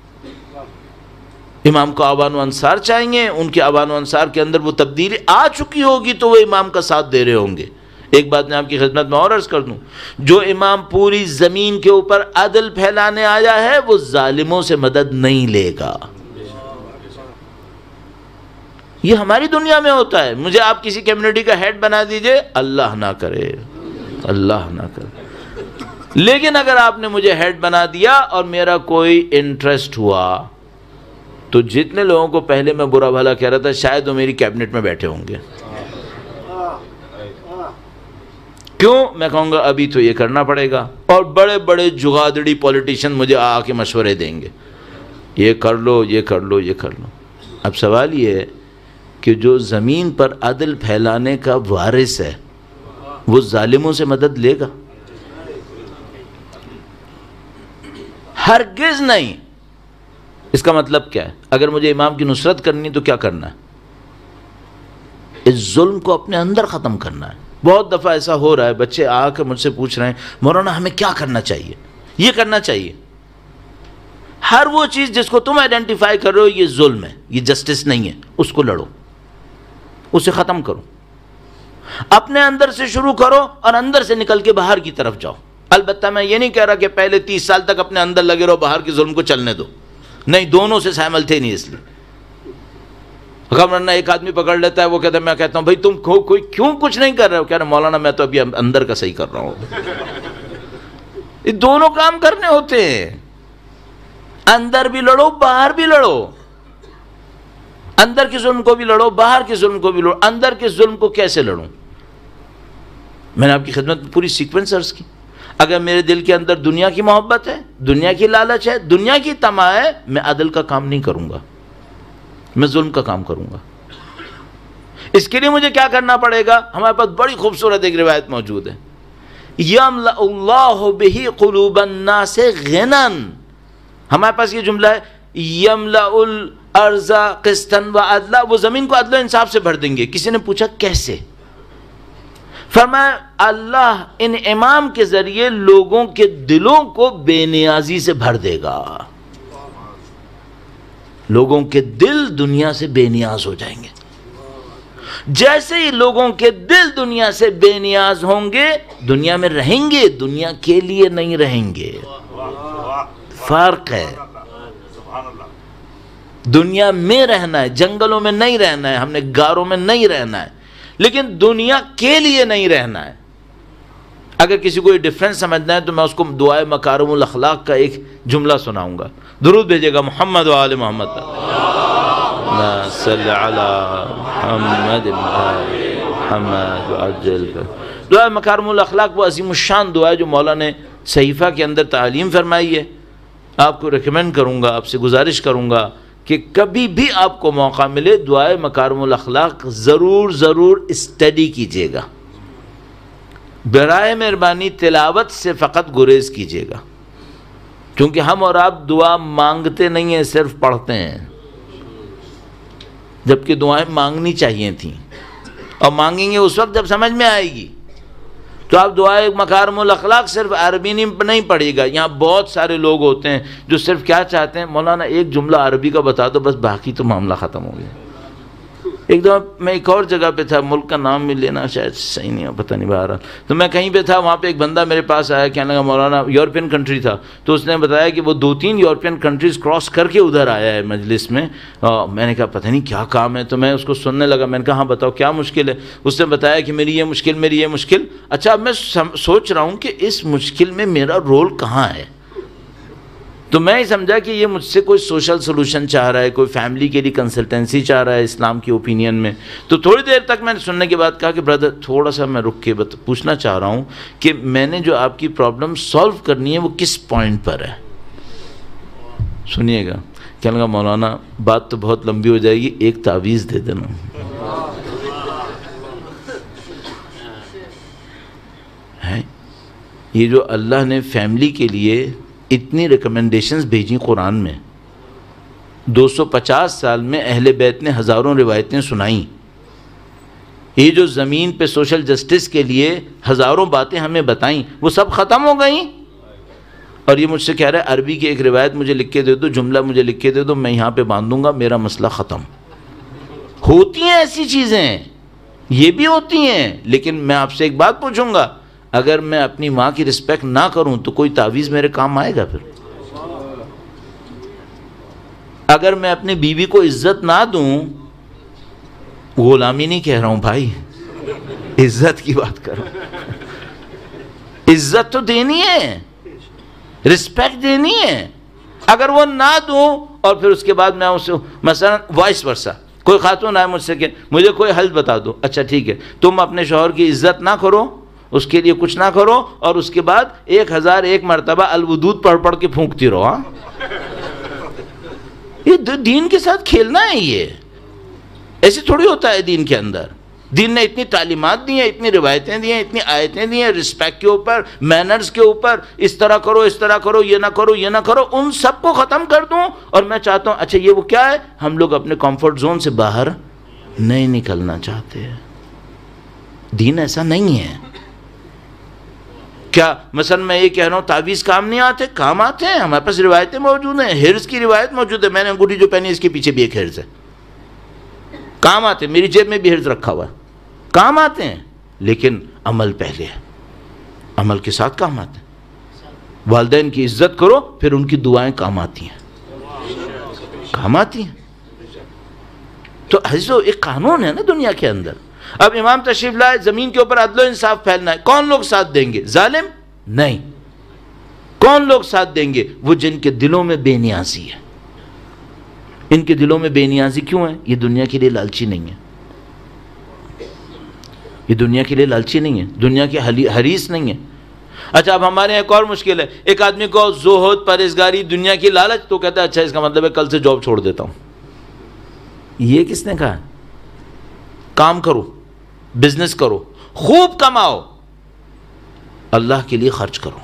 امام کو آبان و انصار چاہیے، ان کے آبان و انصار کے اندر وہ تبدیلی آ چکی ہوگی تو وہ امام کا ساتھ دے رہے ہوں گے. ایک بات میں آپ کی خدمت میں اور عرض کر دوں، جو امام پوری زمین کے اوپر عدل پھیلانے آیا ہے وہ ظالموں سے مدد نہیں لے گا. یہ ہماری دنیا میں ہوتا ہے، مجھے آپ کسی کمیونٹی کا ہیڈ بنا دیجئے، اللہ نہ کرے، اللہ نہ کرے، لیکن اگر آپ نے مجھے ہیڈ بنا دیا اور میرا کوئی انٹرسٹ ہوا تو جتنے لوگوں کو پہلے میں برا بھلا کہہ رہا تھا شاید وہ میری کیبنٹ میں بیٹھے ہوں گے. کیوں؟ میں کہوں گا ابھی تو یہ کرنا پڑے گا، اور بڑے بڑے جگادڑی پولیٹیشین مجھے آ کے مشورے دیں گے، یہ کر لو، یہ کر لو، یہ کر لو. اب سوال یہ ہے کہ جو زمین پر عدل پھیلانے کا وارث ہے وہ ظالموں سے مدد لے گا؟ ہرگز نہیں. اس کا مطلب کیا ہے؟ اگر مجھے امام کی نصرت کرنی تو کیا کرنا ہے؟ اس ظلم کو اپنے اندر ختم کرنا ہے. بہت دفعہ ایسا ہو رہا ہے، بچے آ کے مجھ سے پوچھ رہے ہیں مولانا ہمیں کیا کرنا چاہیے؟ یہ کرنا چاہیے، ہر وہ چیز جس کو تم آئیڈینٹیفائی کر رہے ہو یہ ظلم ہے، یہ جسٹس نہیں ہے، اس کو لڑو، اسے ختم کرو، اپنے اندر سے شروع کرو اور اندر سے نکل کے باہر کی طرف جاؤ. البتہ میں یہ نہیں کہہ رہا کہ پہلے تیس سال تک اپنے اندر لگے رہو، باہر کے ظلم کو چلنے دو، نہیں، دونوں سے سائمل تھے نہیں. اس لیے ورنہ ایک آدمی پکڑ لیتا ہے، وہ کہتا ہے، میں کہتا ہوں بھائی تم کوئی کیوں کچھ نہیں کر رہے ہو؟ کہہ رہے مولانا میں تو ابھی اندر کا صحیح کر رہا ہوں. یہ دونوں کام کرنے ہوتے ہیں، اندر بھی لڑو، باہر بھی لڑو، اندر کے ظلم کو بھی لڑو، باہر کے ظلم کو بھی لڑو. اندر کے ظلم کو کیسے لڑوں؟ میں نے آپ کی خدمت میں پوری سیکوینس عرض کی. اگر میرے دل کے اندر دنیا کی محبت ہے، دنیا کی لالچ ہے، دنیا کی طمع ہے، میں عدل کا کام نہیں کروں گا، میں ظلم کا کام کروں گا. اس کے لیے مجھے کیا کرنا پڑے گا؟ ہمارے پاس بڑی خوبصورت ایک روایت موجود ہے، یملأ اللہ بہ قلوب الناس غنا. ہمارے پاس یہ جملہ ہے، یملأ الارض قسطا وعدلا، وہ زمین کو عدل و انصاف سے بھر دیں گے. کسی نے پوچھا کیسے؟ فرمایا اللہ ان امام کے ذریعے لوگوں کے دلوں کو بے نیازی سے بھر دے گا. لوگوں کے دل دنیا سے بے نیاز ہو جائیں گے. جیسے ہی لوگوں کے دل دنیا سے بے نیاز ہوں گے دنیا میں رہیں گے، دنیا کے لیے نہیں رہیں گے. فرق ہے. دنیا میں رہنا ہے، جنگلوں میں نہیں رہنا ہے، ہم نے غاروں میں نہیں رہنا ہے، لیکن دنیا کے لیے نہیں رہنا ہے. اگر کسی کو یہ ڈفرینس سمجھنا ہے تو میں اس کو دعائے مکارم الاخلاق کا ایک جملہ سناؤں گا. درود بھیجے گا محمد و آل محمد. اللہم صلی علی محمد محمد وعجل. دعائے مکارم الاخلاق وہ عظیم الشان دعا ہے جو مولا نے صحیفہ کے اندر تعلیم فرمائی ہے. آپ کو ریکمینڈ کروں گا، آپ سے گزارش کروں گا کہ کبھی بھی آپ کو موقع ملے دعائے مکارم الاخلاق ضرور ضرور اسٹڈی کیجیے گا. برائے مہربانی تلاوت سے فقط گریز کیجیے گا، کیونکہ ہم اور آپ دعا مانگتے نہیں ہیں، صرف پڑھتے ہیں، جبکہ دعائیں مانگنی چاہیے تھیں، اور مانگیں گے اس وقت جب سمجھ میں آئے گی. تو آپ دعائے مکارم الاخلاق صرف عربی نہیں پڑھیے گا. یہاں بہت سارے لوگ ہوتے ہیں جو صرف کیا چاہتے ہیں، مولانا ایک جملہ عربی کا بتا دو بس، باقی تو معاملہ ختم ہو گیا. ایک دفعہ میں ایک اور جگہ پہ تھا، ملک کا نام بھی لینا شاید صحیح نہیں ہو، پتہ نہیں باہر، تو میں کہیں پہ تھا، وہاں پہ ایک بندہ میرے پاس آیا، کہنے لگا مولانا، یورپین کنٹری تھا، تو اس نے بتایا کہ وہ دو تین یورپین کنٹریز کراس کر کے ادھر آیا ہے مجلس میں. میں نے کہا پتہ نہیں کیا کام ہے، تو میں اس کو سننے لگا. میں نے کہا ہاں بتاؤ کیا مشکل ہے؟ اس نے بتایا کہ میری یہ مشکل، میری یہ مشکل. اچھا اب میں سوچ رہا ہوں کہ اس مشکل میں میرا رول کہاں ہے. تو میں ہی سمجھا کہ یہ مجھ سے کوئی سوشل سلوشن چاہ رہا ہے، کوئی فیملی کے لیے کنسلٹنسی چاہ رہا ہے اسلام کی اوپینین میں. تو تھوڑی دیر تک میں نے سننے کے بعد کہا کہ برادر تھوڑا سا میں رک کے پوچھنا چاہ رہا ہوں کہ میں نے جو آپ کی پرابلم سالو کرنی ہے وہ کس پوائنٹ پر ہے. سنیے گا. کہنے لگا مولانا بات تو بہت لمبی ہو جائے گی، ایک تعویذ دے دینا. ہے یہ جو اللہ نے فیملی کے لیے اتنی ریکمنڈیشنز بھیجی قرآن میں، دو سو پچاس سال میں اہل بیت نے ہزاروں روایتیں سنائیں. یہ جو زمین پہ سوشل جسٹس کے لیے ہزاروں باتیں ہمیں بتائیں وہ سب ختم ہو گئیں. اور یہ مجھ سے کہہ رہا ہے عربی کی ایک روایت مجھے لکھ کے دے دو, جملہ مجھے لکھ کے دے دو, میں یہاں پہ باندھ دوں گا, میرا مسئلہ ختم. ہوتی ہیں ایسی چیزیں, یہ بھی ہوتی ہیں. لیکن میں آپ سے ایک بات پوچھوں گا, اگر میں اپنی ماں کی رسپیکٹ نہ کروں تو کوئی تعویذ میرے کام آئے گا؟ پھر اگر میں اپنی بیوی کو عزت نہ دوں, غلامی نہیں کہہ رہا ہوں بھائی, عزت کی بات کر رہا ہوں, عزت تو دینی ہے, رسپیکٹ دینی ہے. اگر وہ نہ دوں اور پھر اس کے بعد میں اسے مثلا وائس ورسا, کوئی خاتون آئے مجھ سے کہ مجھے کوئی حل بتا دو, اچھا ٹھیک ہے, تم اپنے شوہر کی عزت نہ کرو, اس کے لیے کچھ نہ کرو, اور اس کے بعد ایک ہزار ایک مرتبہ الودود پڑھ پڑھ کے پھونکتی رہو. ہاں, یہ دین کے ساتھ کھیلنا ہے. یہ ایسے تھوڑی ہوتا ہے دین کے اندر. دین نے اتنی تعلیمات دی ہیں, اتنی روایتیں دی ہیں, اتنی آیتیں دی ہیں رسپیکٹ کے اوپر, مینرز کے اوپر, اس طرح کرو, اس طرح کرو, یہ نہ کرو, یہ نہ کرو. ان سب کو ختم کر دوں اور میں چاہتا ہوں اچھا یہ وہ کیا ہے, ہم لوگ اپنے کمفرٹ زون سے باہر نہیں نکلنا چاہتے. دین ایسا نہیں ہے. کیا مثلا میں یہ کہہ رہا ہوں تعویذ کام نہیں آتے؟ کام آتے ہیں. ہمارے پاس روایتیں موجود ہیں, حرز کی روایت موجود ہے. میں نے انگوٹھی جو پہنی اس کے پیچھے بھی ایک حرز ہے. کام آتے ہیں, میری جیب میں بھی حرز رکھا ہوا ہے, کام آتے ہیں. لیکن عمل پہلے ہے, عمل کے ساتھ کام آتے ہیں. والدین کی عزت کرو, پھر ان کی دعائیں کام آتی ہیں, کام آتی ہیں. تو حضو ایک قانون ہے نا دنیا کے اندر. اب امام تشریف لائے, زمین کے اوپر عدل و انصاف پھیلنا ہے. کون لوگ ساتھ دیں گے؟ ظالم نہیں. کون لوگ ساتھ دیں گے؟ وہ جن کے دلوں میں بے نیازی ہے. ان کے دلوں میں بے نیازی کیوں ہے؟ یہ دنیا کے لیے لالچی نہیں ہے, یہ دنیا کے لیے لالچی نہیں ہے, دنیا کے حریص نہیں ہے. اچھا اب ہمارے ایک اور مشکل ہے, ایک آدمی کو زہد, پرہیزگاری, دنیا کی لالچ, تو کہتا ہے اچھا اس کا مطلب ہے کل سے جاب چھوڑ دیتا ہوں. یہ کس نے کہا؟ کام کرو, بزنس کرو, خوب کماؤ, اللہ کے لیے خرچ کرو,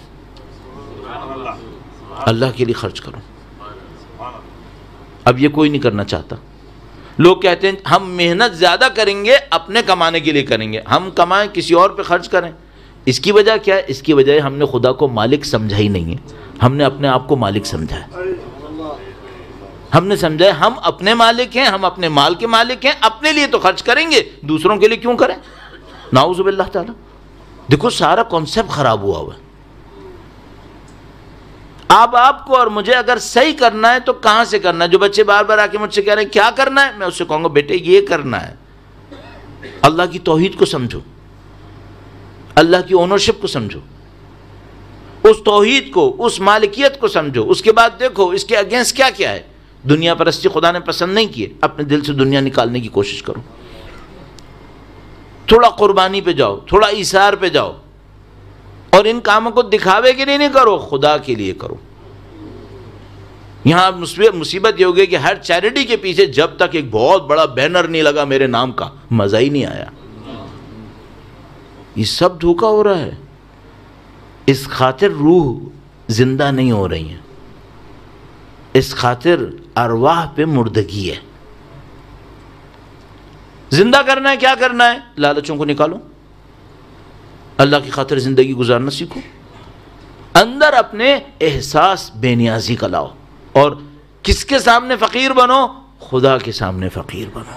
اللہ کے لیے خرچ کرو. اب یہ کوئی نہیں کرنا چاہتا. لوگ کہتے ہیں ہم محنت زیادہ کریں گے, اپنے کمانے کے لیے کریں گے, ہم کمائیں کسی اور پہ خرچ کریں. اس کی وجہ کیا ہے؟ اس کی وجہ ہم نے خدا کو مالک سمجھا ہی نہیں ہے, ہم نے اپنے آپ کو مالک سمجھا ہے. ہم نے سمجھا ہے ہم اپنے مالک ہیں, ہم اپنے مال کے مالک ہیں, اپنے لیے تو خرچ کریں گے, دوسروں کے لیے کیوں کریں؟ نعوذ باللہ تعالی. دیکھو سارا کانسیپٹ خراب ہوا ہوا ہے. اب آپ کو اور مجھے اگر صحیح کرنا ہے تو کہاں سے کرنا ہے؟ جو بچے بار بار آ کے مجھ سے کہہ رہے ہیں کیا کرنا ہے, میں اس سے کہوں گا بیٹے یہ کرنا ہے. اللہ کی توحید کو سمجھو, اللہ کی اونرشپ کو سمجھو, اس توحید کو, اس مالکیت کو سمجھو. اس کے بعد دیکھو اس کے اگینسٹ کیا کیا ہے. دنیا پرستی خدا نے پسند نہیں کیے, اپنے دل سے دنیا نکالنے کی کوشش کرو. تھوڑا قربانی پہ جاؤ, تھوڑا ایثار پہ جاؤ, اور ان کاموں کو دکھاوے کے لیے نہیں کرو, خدا کے لیے کرو. یہاں مصیبت یہ ہو گئی کہ ہر چیریٹی کے پیچھے جب تک ایک بہت بڑا بینر نہیں لگا میرے نام کا, مزہ ہی نہیں آیا. یہ سب دھوکا ہو رہا ہے. اس خاطر روح زندہ نہیں ہو رہی ہیں, اس خاطر ارواح پہ مردگی ہے. زندہ کرنا ہے, کیا کرنا ہے؟ لالچوں کو نکالو, اللہ کی خاطر زندگی گزارنا سیکھو, اندر اپنے احساس بے نیازی کا لاؤ, اور کس کے سامنے فقیر بنو؟ خدا کے سامنے فقیر بنو.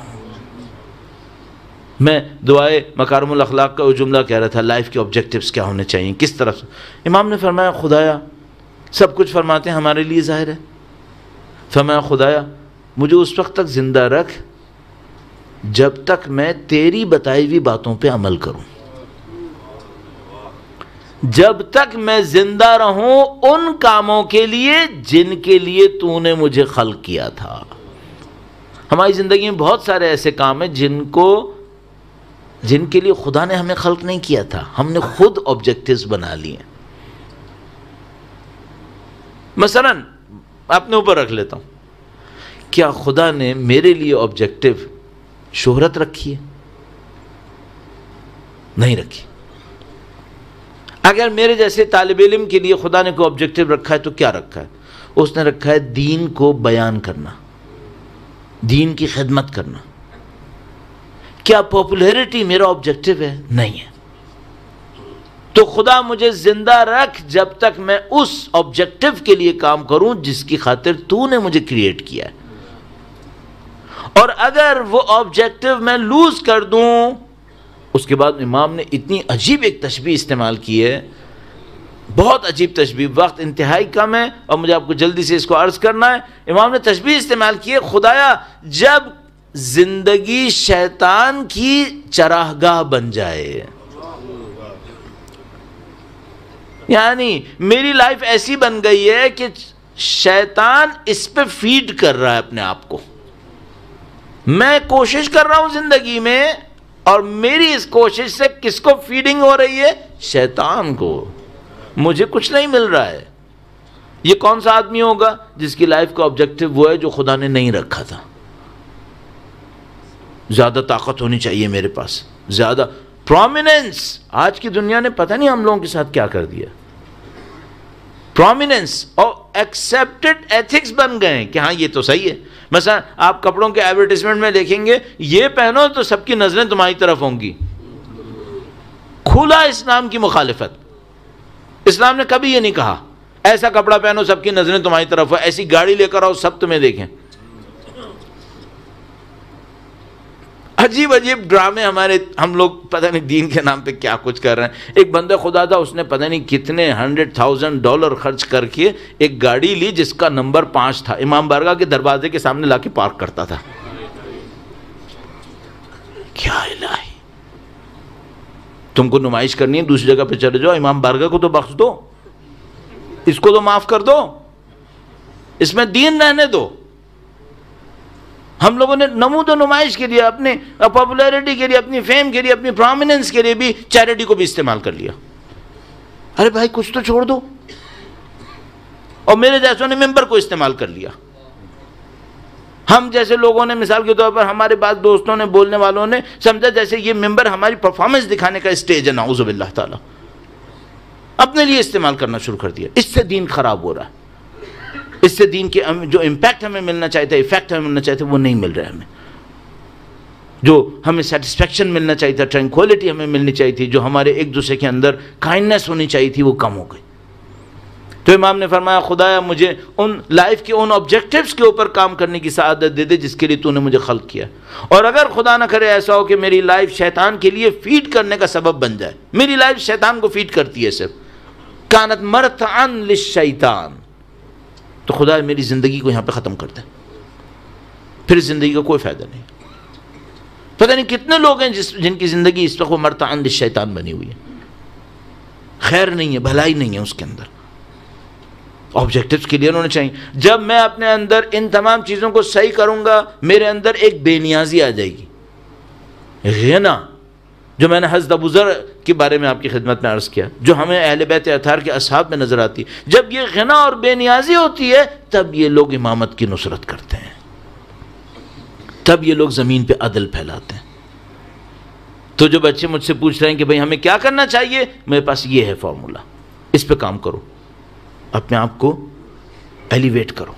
میں دعائے مکارم الاخلاق کا وہ جملہ کہہ رہا تھا, لائف کے آبجیکٹیوز کیا ہونے چاہیے, کس طرف. امام نے فرمایا خدایا سب کچھ فرماتے ہیں ہمارے لیے ظاہر ہے. فرمایا خدایا مجھے اس وقت تک زندہ رکھ جب تک میں تیری بتائی ہوئی باتوں پہ عمل کروں, جب تک میں زندہ رہوں ان کاموں کے لیے جن کے لیے تو نے مجھے خلق کیا تھا. ہماری زندگی میں بہت سارے ایسے کام ہیں جن کو جن کے لیے خدا نے ہمیں خلق نہیں کیا تھا, ہم نے خود آبجیکٹیوز بنا لیے. مثلا اپنے اوپر رکھ لیتا ہوں, کیا خدا نے میرے لیے آبجیکٹیو شہرت رکھی ہے؟ نہیں رکھی. اگر میرے جیسے طالب علم کے لیے خدا نے کوئی آبجیکٹیو رکھا ہے تو کیا رکھا ہے؟ اس نے رکھا ہے دین کو بیان کرنا, دین کی خدمت کرنا. کیا پاپولیرٹی میرا آبجیکٹو ہے؟ نہیں ہے. تو خدا مجھے زندہ رکھ جب تک میں اس آبجیکٹو کے لیے کام کروں جس کی خاطر تو نے مجھے کریٹ کیا ہے. اور اگر وہ آبجیکٹو میں لوز کر دوں، اس کے بعد امام نے اتنی عجیب ایک تشبیہ استعمال کی ہے، بہت عجیب تشبیہ، وقت انتہائی کم ہے اور مجھے آپ کو جلدی سے اس کو عرض کرنا ہے. امام نے تشبیہ استعمال کی ہے، خدایا جب زندگی شیطان کی چراگاہ بن جائے، یعنی میری لائف ایسی بن گئی ہے کہ شیطان اس پہ فیڈ کر رہا ہے اپنے آپ کو. میں کوشش کر رہا ہوں زندگی میں، اور میری اس کوشش سے کس کو فیڈنگ ہو رہی ہے؟ شیطان کو. مجھے کچھ نہیں مل رہا ہے. یہ کون سا آدمی ہوگا جس کی لائف کا آبجیکٹو وہ ہے جو خدا نے نہیں رکھا تھا؟ زیادہ طاقت ہونی چاہیے میرے پاس، زیادہ پرومیننس. آج کی دنیا نے پتہ نہیں ہم لوگوں کے ساتھ کیا کر دیا. پرومیننس اور ایکسیپٹڈ ایتھکس بن گئے ہیں کہ ہاں یہ تو صحیح ہے. مثلا آپ کپڑوں کے ایڈورٹیزمنٹ میں دیکھیں گے، یہ پہنو تو سب کی نظریں تمہاری طرف ہوں گی. کھلا اسلام کی مخالفت. اسلام نے کبھی یہ نہیں کہا ایسا کپڑا پہنو سب کی نظریں تمہاری طرف ہو، ایسی گاڑی لے کر آؤ سب تمہیں دیکھیں. عجیب عجیب ڈرامے ہمارے، ہم لوگ پتہ نہیں دین کے نام پہ کیا کچھ کر رہے ہیں. ایک بندہ خدا تھا، اس نے پتہ نہیں کتنے ہنڈریڈ تھاؤزینڈ ڈالر خرچ کر کے ایک گاڑی لی جس کا نمبر پانچ تھا. امام بارگاہ کے دروازے کے سامنے لا کے پارک کرتا تھا. کیا الہی، تم کو نمائش کرنی ہے دوسری جگہ پہ چلے جاؤ، امام بارگاہ کو تو بخش دو، اس کو تو معاف کر دو، اس میں دین رہنے دو. ہم لوگوں نے نمود و نمائش کے لیے، اپنے پاپولیرٹی کے لیے، اپنی فیم کے لیے، اپنی پرومیننس کے لیے بھی چیریٹی کو بھی استعمال کر لیا. ارے بھائی کچھ تو چھوڑ دو. اور میرے جیسوں نے ممبر کو استعمال کر لیا. ہم جیسے لوگوں نے مثال کے طور پر، ہمارے بعض دوستوں نے، بولنے والوں نے سمجھا جیسے یہ ممبر ہماری پرفارمنس دکھانے کا اسٹیج ہے. نعوذ باللہ تعالی اپنے لیے استعمال کرنا شروع کر دیا. اس سے دین خراب ہو رہا ہے. اس سے دین کے جو امپیکٹ ہمیں ملنا چاہیے تھا، افیکٹ ہمیں ملنا چاہیے تھا، وہ نہیں مل رہا ہے ہمیں. جو ہمیں سیٹسفیکشن ملنا چاہیے تھا، ٹرینکولیٹی ہمیں ملنی چاہیے تھی، جو ہمارے ایک دوسرے کے اندر کائنڈنس ہونی چاہیے تھی، وہ کم ہو گئی. تو امام نے فرمایا خدایا مجھے ان لائف کے ان آبجیکٹیوز کے اوپر کام کرنے کی سعادت دے دے جس کے لیے تو نے مجھے خلق کیا. اور اگر خدا نہ کرے ایسا ہو کہ میری لائف شیطان کے لیے فیڈ کرنے کا سبب بن جائے، میری لائف شیطان کو فیڈ کرتی ہے صرف، کانت مرتعن للشیطان، تو خدا میری زندگی کو یہاں پہ ختم کر دے. پھر زندگی کا کوئی فائدہ نہیں. پتہ نہیں کتنے لوگ ہیں جس جن کی زندگی اس وقت مرتعن للشیطان بنی ہوئی ہے. خیر نہیں ہے، بھلائی نہیں ہے اس کے اندر. آبجیکٹیوز کلیئر ہونے چاہیے. جب میں اپنے اندر ان تمام چیزوں کو صحیح کروں گا، میرے اندر ایک بے نیازی آ جائے گی. غنا، جو میں نے حضرت ابو ذر کے بارے میں آپ کی خدمت میں عرض کیا، جو ہمیں اہل بیت اطہار کے اصحاب میں نظر آتی ہے. جب یہ غنا اور بے نیازی ہوتی ہے تب یہ لوگ امامت کی نصرت کرتے ہیں، تب یہ لوگ زمین پہ عدل پھیلاتے ہیں. تو جو بچے مجھ سے پوچھ رہے ہیں کہ بھئی ہمیں کیا کرنا چاہیے، میرے پاس یہ ہے فارمولا، اس پہ کام کرو، اپنے آپ کو ایلیویٹ کرو.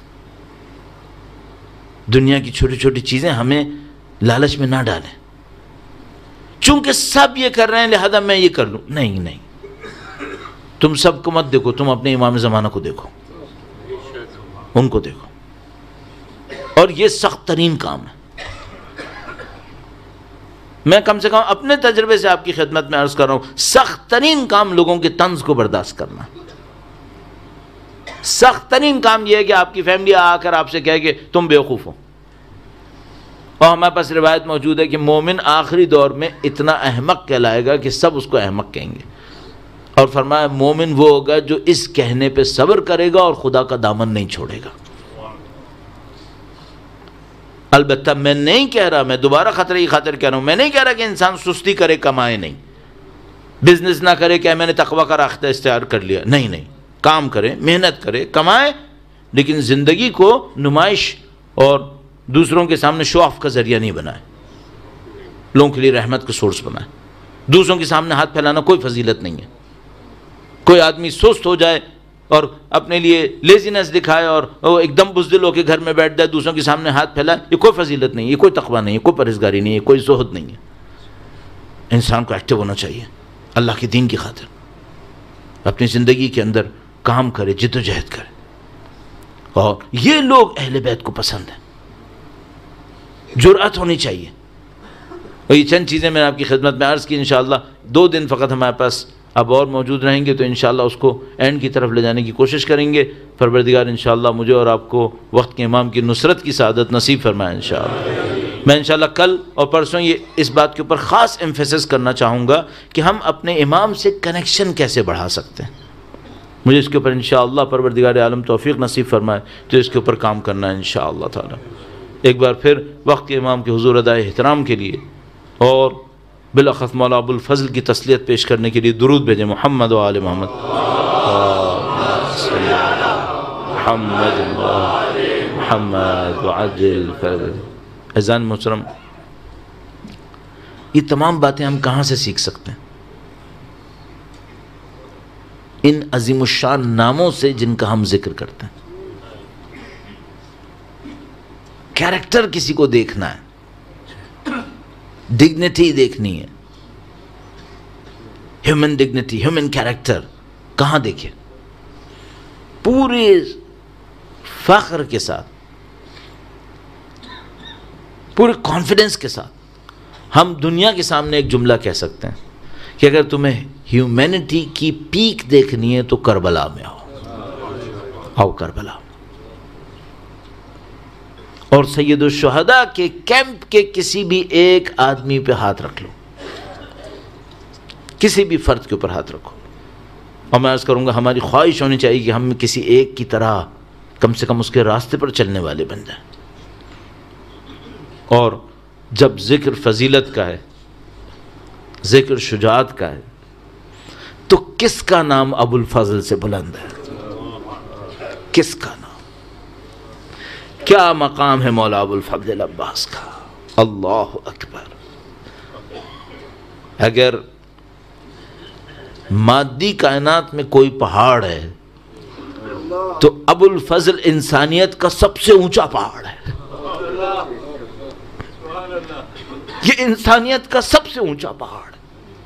دنیا کی چھوٹی چھوٹی چیزیں ہمیں لالچ میں نہ ڈالیں، چونکہ سب یہ کر رہے ہیں لہذا میں یہ کر لوں. نہیں نہیں، تم سب کو مت دیکھو، تم اپنے امام زمانہ کو دیکھو، ان کو دیکھو. اور یہ سخت ترین کام ہے. میں کم سے کم اپنے تجربے سے آپ کی خدمت میں عرض کر رہا ہوں، سخت ترین کام لوگوں کے طنز کو برداشت کرنا. سخت ترین کام یہ ہے کہ آپ کی فیملی آ کر آپ سے کہے کہ تم بیوقوف ہو. اور ہمارے پاس روایت موجود ہے کہ مومن آخری دور میں اتنا احمق کہلائے گا کہ سب اس کو احمق کہیں گے. اور فرمایا مومن وہ ہوگا جو اس کہنے پہ صبر کرے گا اور خدا کا دامن نہیں چھوڑے گا. البتہ میں نہیں کہہ رہا، میں دوبارہ خطرے کی خاطر کہہ رہا ہوں، میں نہیں کہہ رہا کہ انسان سستی کرے، کمائے نہیں، بزنس نہ کرے کہ میں نے تقوی کا راستہ اختیار کر لیا. نہیں نہیں، کام کرے، محنت کرے، کمائے، لیکن زندگی کو نمائش اور دوسروں کے سامنے شو آف کا ذریعہ نہیں بنائے، لوگوں کے لیے رحمت کا سورس بنائے. دوسروں کے سامنے ہاتھ پھیلانا کوئی فضیلت نہیں ہے. کوئی آدمی سست ہو جائے اور اپنے لیے لیزینس دکھائے اور وہ ایک دم بزدل ہو کے گھر میں بیٹھ جائے، دوسروں کے سامنے ہاتھ پھیلائے، یہ کوئی فضیلت نہیں، یہ کوئی تقویٰ نہیں ہے، کوئی پرہیزگاری نہیں ہے، کوئی زہد نہیں ہے۔ انسان کو ایکٹیو ہونا چاہیے اللہ کے دین کی خاطر، اپنی زندگی کے اندر کام کرے، جد و جہد کرے، اور یہ لوگ اہل بیت کو پسند ہیں۔ جرأت ہونی چاہیے۔ اور یہ چند چیزیں میں نے آپ کی خدمت میں عرض کی، انشاءاللہ دو دن فقط ہمارے پاس اب اور موجود رہیں گے، تو انشاءاللہ اس کو اینڈ کی طرف لے جانے کی کوشش کریں گے۔ پروردگار انشاءاللہ مجھے اور آپ کو وقت کے امام کی نصرت کی سعادت نصیب فرمائے انشاءاللہ۔ میں انشاءاللہ کل اور پرسوں یہ اس بات کے اوپر خاص ایمفیسس کرنا چاہوں گا کہ ہم اپنے امام سے کنیکشن کیسے بڑھا سکتے ہیں۔ مجھے اس کے اوپر انشاءاللہ پروردگار عالم توفیق نصیب فرمائے تو اس کے اوپر کام کرنا ہے انشاءاللہ تعالی۔ ایک بار پھر وقت کے امام کے حضور ادائے احترام کے لیے اور بالاخص مولا ابو الفضل کی تسلیت پیش کرنے کے لیے درود بھیجیں۔ محمد و آل محمد، محمد محمد وعجل فرج۔ اذان محترم، یہ تمام باتیں ہم کہاں سے سیکھ سکتے ہیں؟ ان عظیم الشان ناموں سے جن کا ہم ذکر کرتے ہیں۔ کیریکٹر کسی کو دیکھنا ہے، ڈگنیٹی دیکھنی ہے، ہیومن ڈگنیٹی، ہیومن کیریکٹر کہاں دیکھیں؟ پورے فخر کے ساتھ، پورے کانفیڈنس کے ساتھ ہم دنیا کے سامنے ایک جملہ کہہ سکتے ہیں کہ اگر تمہیں ہیومینٹی کی پیک دیکھنی ہے تو کربلا میں آؤ، آؤ کربلا میں، اور سید الشہداء کے کیمپ کے کسی بھی ایک آدمی پہ ہاتھ رکھ لو، کسی بھی فرد کے اوپر ہاتھ رکھو، اور میں عرض کروں گا ہماری خواہش ہونی چاہیے کہ ہم کسی ایک کی طرح کم سے کم اس کے راستے پر چلنے والے بن جائیں۔ اور جب ذکر فضیلت کا ہے، ذکر شجاعت کا ہے، تو کس کا نام ابو الفضل سے بلند ہے؟ کس کا نام؟ کیا مقام ہے مولا ابو الفضل عباس کا؟ اللہ اکبر! اگر مادی کائنات میں کوئی پہاڑ ہے تو ابو الفضل انسانیت کا سب سے اونچا پہاڑ ہے۔ یہ انسانیت کا سب سے اونچا پہاڑ ہے،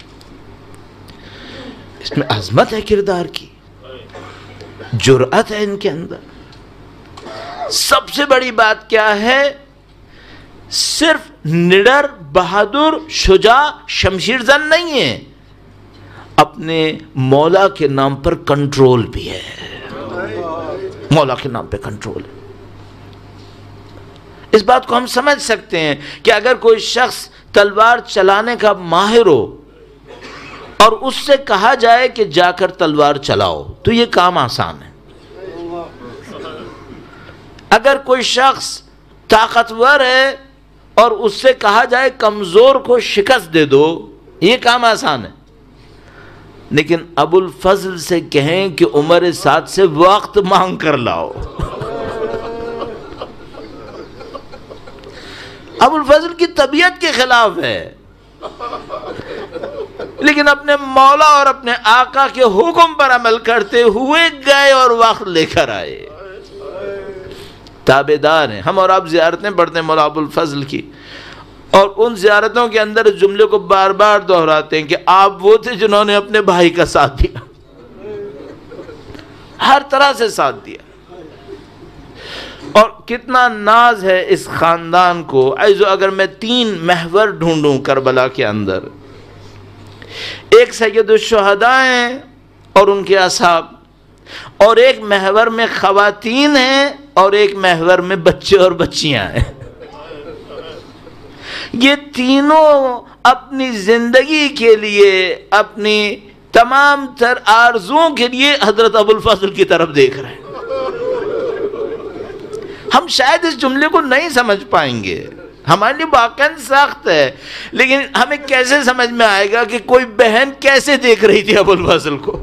اس میں عظمت ہے کردار کی، جرأت ہے ان کے اندر۔ سب سے بڑی بات کیا ہے؟ صرف نڈر، بہادر، شجاع، شمشیر زن نہیں ہے، اپنے مولا کے نام پر کنٹرول بھی ہے، مولا کے نام پہ کنٹرول ہے۔ اس بات کو ہم سمجھ سکتے ہیں کہ اگر کوئی شخص تلوار چلانے کا ماہر ہو اور اس سے کہا جائے کہ جا کر تلوار چلاؤ تو یہ کام آسان ہے۔ اگر کوئی شخص طاقتور ہے اور اس سے کہا جائے کمزور کو شکست دے دو، یہ کام آسان ہے۔ لیکن ابو الفضل سے کہیں کہ عمر سعد سے وقت مانگ کر لاؤ، ابو الفضل کی طبیعت کے خلاف ہے، لیکن اپنے مولا اور اپنے آقا کے حکم پر عمل کرتے ہوئے گئے اور وقت لے کر آئے۔ تابعدار ہیں ہم اور آپ، زیارتیں پڑھتے ہیں مولا ابو الفضل کی، اور ان زیارتوں کے اندر اس جملے کو بار بار دہراتے ہیں کہ آپ وہ تھے جنہوں نے اپنے بھائی کا ساتھ دیا، ہر طرح سے ساتھ دیا۔ اور کتنا ناز ہے اس خاندان کو۔ عزیزو، اگر میں تین محور ڈھونڈوں کربلا کے اندر، ایک سید الشہداء ہیں اور ان کے اصحاب، اور ایک محور میں خواتین ہیں اور ایک محور میں بچے اور بچیاں ہیں، یہ تینوں اپنی زندگی کے لیے، اپنی تمام تر آرزوؤں کے لیے حضرت ابو الفضل کی طرف دیکھ رہے ہیں۔ ہم شاید اس جملے کو نہیں سمجھ پائیں گے، ہمارے لیے واقعاً سخت ہے، لیکن ہمیں کیسے سمجھ میں آئے گا کہ کوئی بہن کیسے دیکھ رہی تھی ابو الفضل کو،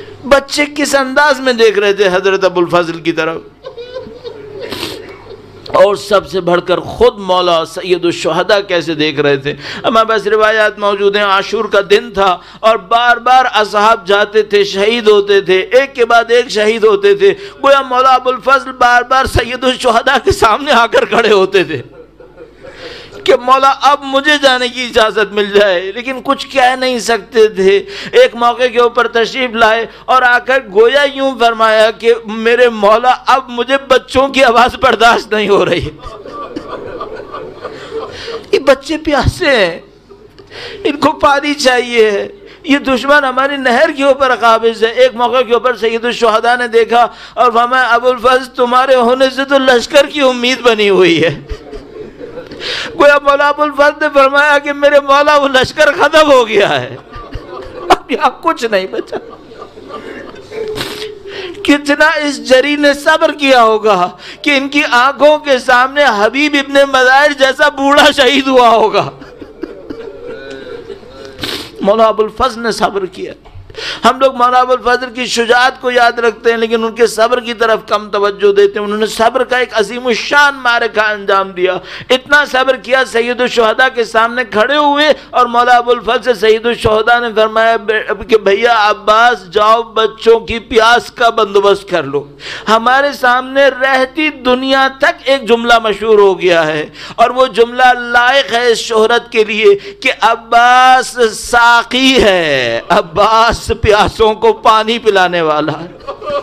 بچے کس انداز میں دیکھ رہے تھے حضرت ابو الفضل کی طرف۔ اور سب سے بڑھ کر خود مولا سید الشہداء کیسے دیکھ رہے تھے. ہمارے پاس روایات موجود ہیں. عاشور کا دن تھا اور بار بار اصحاب جاتے تھے، شہید ہوتے تھے، ایک کے بعد ایک شہید ہوتے تھے. گویا مولا ابوالفضل بار بار سید الشہداء کے سامنے آ کر کھڑے ہوتے تھے کہ مولا اب مجھے جانے کی اجازت مل جائے، لیکن کچھ کہہ نہیں سکتے تھے. ایک موقع کے اوپر تشریف لائے اور آ کر گویا یوں فرمایا کہ میرے مولا اب مجھے بچوں کی آواز برداشت نہیں ہو رہی. یہ بچے پیاسے ہیں، ان کو پانی چاہیے، یہ دشمن ہماری نہر کے اوپر قابض ہے. ایک موقع کے اوپر سید الشہداء نے دیکھا اور فرمایا ابوالفضل تمہارے ہونے سے تو لشکر کی امید بنی ہوئی ہے. گویا مولا ابوالفضل نے فرمایا کہ میرے مولا وہ لشکر ختم ہو گیا ہے، اب یہاں کچھ نہیں بچا. کتنا اس جری نے صبر کیا ہوگا کہ ان کی آنکھوں کے سامنے حبیب ابن مظاہر جیسا بوڑھا شہید ہوا ہوگا. مولا ابوالفضل نے صبر کیا. ہم لوگ مولا ابوالفضل کی شجاعت کو یاد رکھتے ہیں لیکن ان کے صبر کی طرف کم توجہ دیتے ہیں. انہوں نے صبر کا ایک عظیم الشان معرکہ انجام دیا. اتنا صبر کیا سید الشہداء کے سامنے کھڑے ہوئے اور مولا ابوالفضل سے سید الشہداء نے فرمایا کہ بھیا عباس جاؤ بچوں کی پیاس کا بندوبست کر لو. ہمارے سامنے رہتی دنیا تک ایک جملہ مشہور ہو گیا ہے اور وہ جملہ لائق ہے اس شہرت کے لیے کہ عباس ساقی ہے، عباس پیاسوں کو پانی پلانے والا ہے.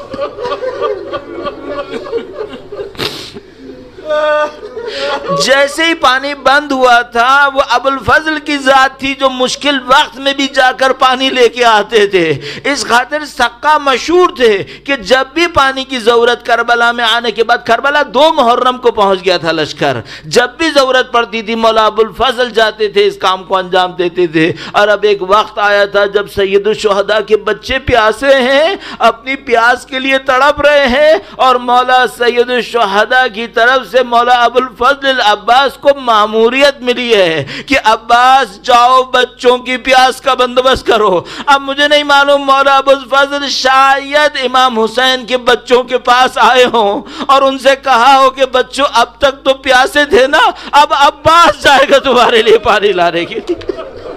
جیسے ہی پانی بند ہوا تھا وہ ابوالفضل کی ذات تھی جو مشکل وقت میں بھی جا کر پانی لے کے آتے تھے. اس خاطر سقا مشہور تھے کہ جب بھی پانی کی ضرورت کربلا میں آنے کے بعد، کربلا دو محرم کو پہنچ گیا تھا لشکر، جب بھی ضرورت پڑتی تھی مولا ابوالفضل جاتے تھے، اس کام کو انجام دیتے تھے. اور اب ایک وقت آیا تھا جب سید الشہداء کے بچے پیاسے ہیں، اپنی پیاس کے لیے تڑپ رہے ہیں اور مولا سید الشہداء کی طرف سے مولا ابوالفضل عباس کو ماموریت ملی ہے کہ عباس جاؤ بچوں کی پیاس کا بندوبست کرو. اب مجھے نہیں معلوم مولا ابوالفضل شاید امام حسین کے بچوں کے پاس آئے ہوں اور ان سے کہا ہو کہ بچوں اب تک تو پیاسے تھے نا، اب عباس جائے گا تمہارے لیے پانی لانے کے لیے.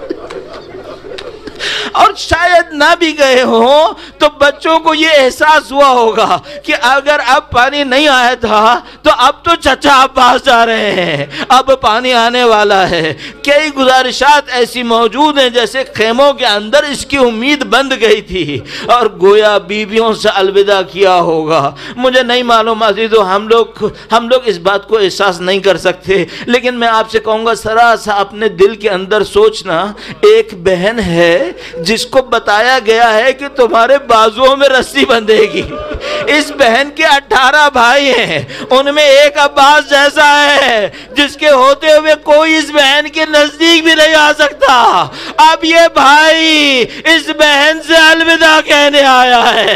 اور شاید نہ بھی گئے ہوں تو بچوں کو یہ احساس ہوا ہوگا کہ اگر اب پانی نہیں آیا تھا تو اب تو چچا عباس جا رہے ہیں، اب پانی آنے والا ہے. کئی گزارشات ایسی موجود ہیں جیسے خیموں کے اندر اس کی امید بند گئی تھی اور گویا بیویوں سے الوداع کیا ہوگا. مجھے نہیں معلوم عزیزو، ہم لوگ ہم لوگ اس بات کو احساس نہیں کر سکتے، لیکن میں آپ سے کہوں گا ذرا سا اپنے دل کے اندر سوچنا. ایک بہن ہے جس کو بتایا گیا ہے کہ تمہارے بازوؤں میں رسی بندھے گی. اس بہن کے اٹھارہ بھائی ہیں، ان میں ایک عباس جیسا ہے جس کے ہوتے ہوئے کوئی اس بہن کے نزدیک بھی نہیں آ سکتا. اب یہ بھائی اس بہن سے الوداع کہنے آیا ہے،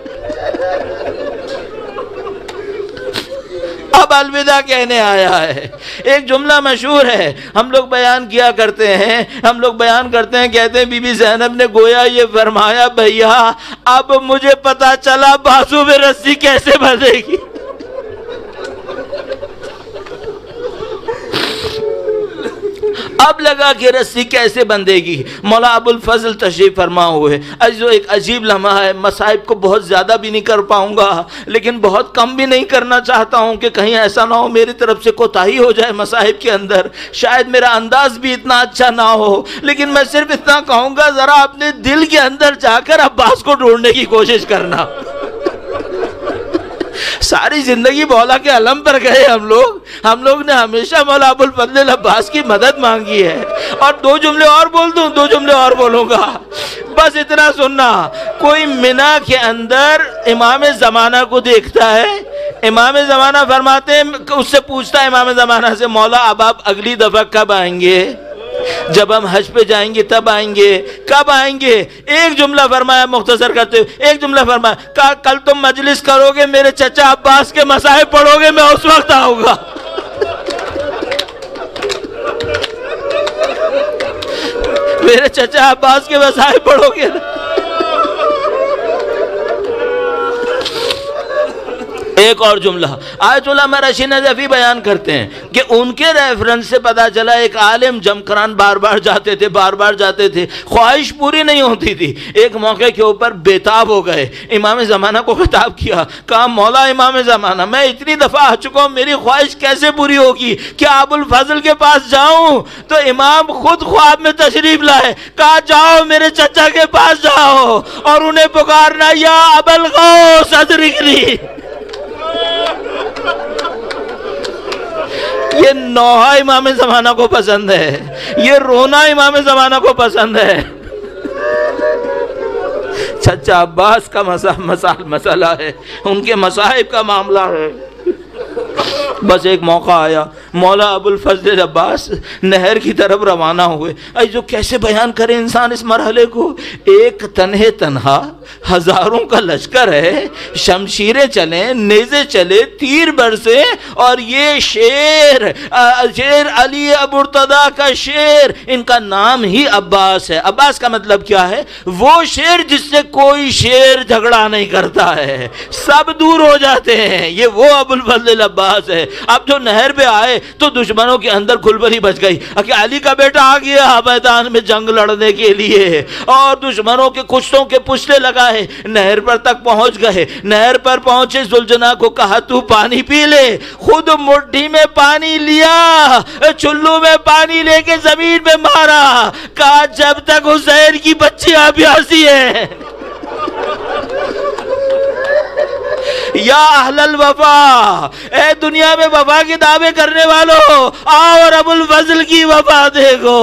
اب الوداع کہنے آیا ہے. ایک جملہ مشہور ہے، ہم لوگ بیان کیا کرتے ہیں ہم لوگ بیان کرتے ہیں کہتے ہیں بی بی زینب نے گویا یہ فرمایا بھیا اب مجھے پتا چلا بازو میں رسی کیسے بندھے گی. اب لگا کہ رسی کیسے بندھے گی. مولا ابوالفضل تشریف فرما ہوئے. عزیزو ایک عجیب لمحہ ہے، مصائب کو بہت زیادہ بھی نہیں کر پاؤں گا لیکن بہت کم بھی نہیں کرنا چاہتا ہوں کہ کہیں ایسا نہ ہو میری طرف سے کوتاہی ہو جائے مصائب کے اندر. شاید میرا انداز بھی اتنا اچھا نہ ہو لیکن میں صرف اتنا کہوں گا ذرا اپنے دل کے اندر جا کر عباس کو ڈھونڈنے کی کوشش کرنا. ساری زندگی مولا کے علم پر گئے ہم لوگ ہم لوگ نے ہمیشہ مولا ابوالفضل عباس کی مدد مانگی ہے. اور دو جملے اور بول دوں دو جملے اور بولوں گا، بس اتنا سننا. کوئی منا کے اندر امام زمانہ کو دیکھتا ہے، امام زمانہ فرماتے ہیں، اس سے پوچھتا ہے امام زمانہ سے مولا اب آپ اگلی دفعہ کب آئیں گے؟ جب ہم حج پہ جائیں گے تب آئیں گے. کب آئیں گے؟ ایک جملہ فرمایا مختصر کرتے ہوئے، ایک جملہ فرمایا کہا کل تم مجلس کرو گے میرے چچا عباس کے مصائب پڑھو گے، میں اس وقت آؤں گا. میرے چچا عباس کے مصائب پڑھو گے. ایک اور جملہ آیت اللہ مرشی نجفی بیان کرتے ہیں کہ ان کے ریفرنس سے پتا چلا ایک عالم جمکران بار بار جاتے تھے بار بار جاتے تھے، خواہش پوری نہیں ہوتی تھی، ایک موقع کے اوپر بیتاب ہو گئے، امام زمانہ کو خطاب کیا، کہا مولا امام زمانہ میں اتنی دفعہ آ چکا ہوں، میری خواہش کیسے پوری ہوگی، کیا ابو الفضل کے پاس جاؤں؟ تو امام خود خواب میں تشریف لائے، کہا جاؤ میرے چچا کے پاس جاؤ اور انہیں پکارنا یا ابا الغوث ادرکنی۔ یہ نوحہ امام زمانہ کو پسند ہے، یہ رونا امام زمانہ کو پسند ہے۔ چچا عباس کا مسئلہ ہے، ان کے مصائب کا معاملہ ہے۔ بس ایک موقع آیا، مولا ابو الفضل عباس نہر کی طرف روانہ ہوئے۔ ای جو کیسے بیان کرے انسان اس مرحلے کو، ایک تنہے تنہا ہزاروں کا لشکر ہے، شمشیریں چلیں، نیزے چلے، تیر برسے، اور یہ شیر شیر علی ابو ارتضیٰ کا شیر، ان کا نام ہی عباس ہے۔ عباس کا مطلب کیا ہے؟ وہ شیر جس سے کوئی شیر جھگڑا نہیں کرتا ہے، سب دور ہو جاتے ہیں، یہ وہ ابو الفضل عباس ہے۔ اب جو نہر پہ آئے تو دشمنوں کے اندر کھلبلی بچ گئی کہ علی کا بیٹا آ گیا میدان میں جنگ لڑنے کے لیے، اور دشمنوں کے کشتوں کے پشتے لگائے، نہر پر تک پہنچ گئے۔ نہر پر پہنچے، ذوالجناح کو کہا تو پانی پی لے، خود مٹھی میں پانی لیا، چلو میں پانی لے کے زمین پہ مارا، کہا جب تک حسین کی بچیاں پیاسی ہیں۔ یا اہل الوفا، اے دنیا میں وفا کے دعوے کرنے والوں، آؤ اور ابو الفضل کی وفا دیکھو۔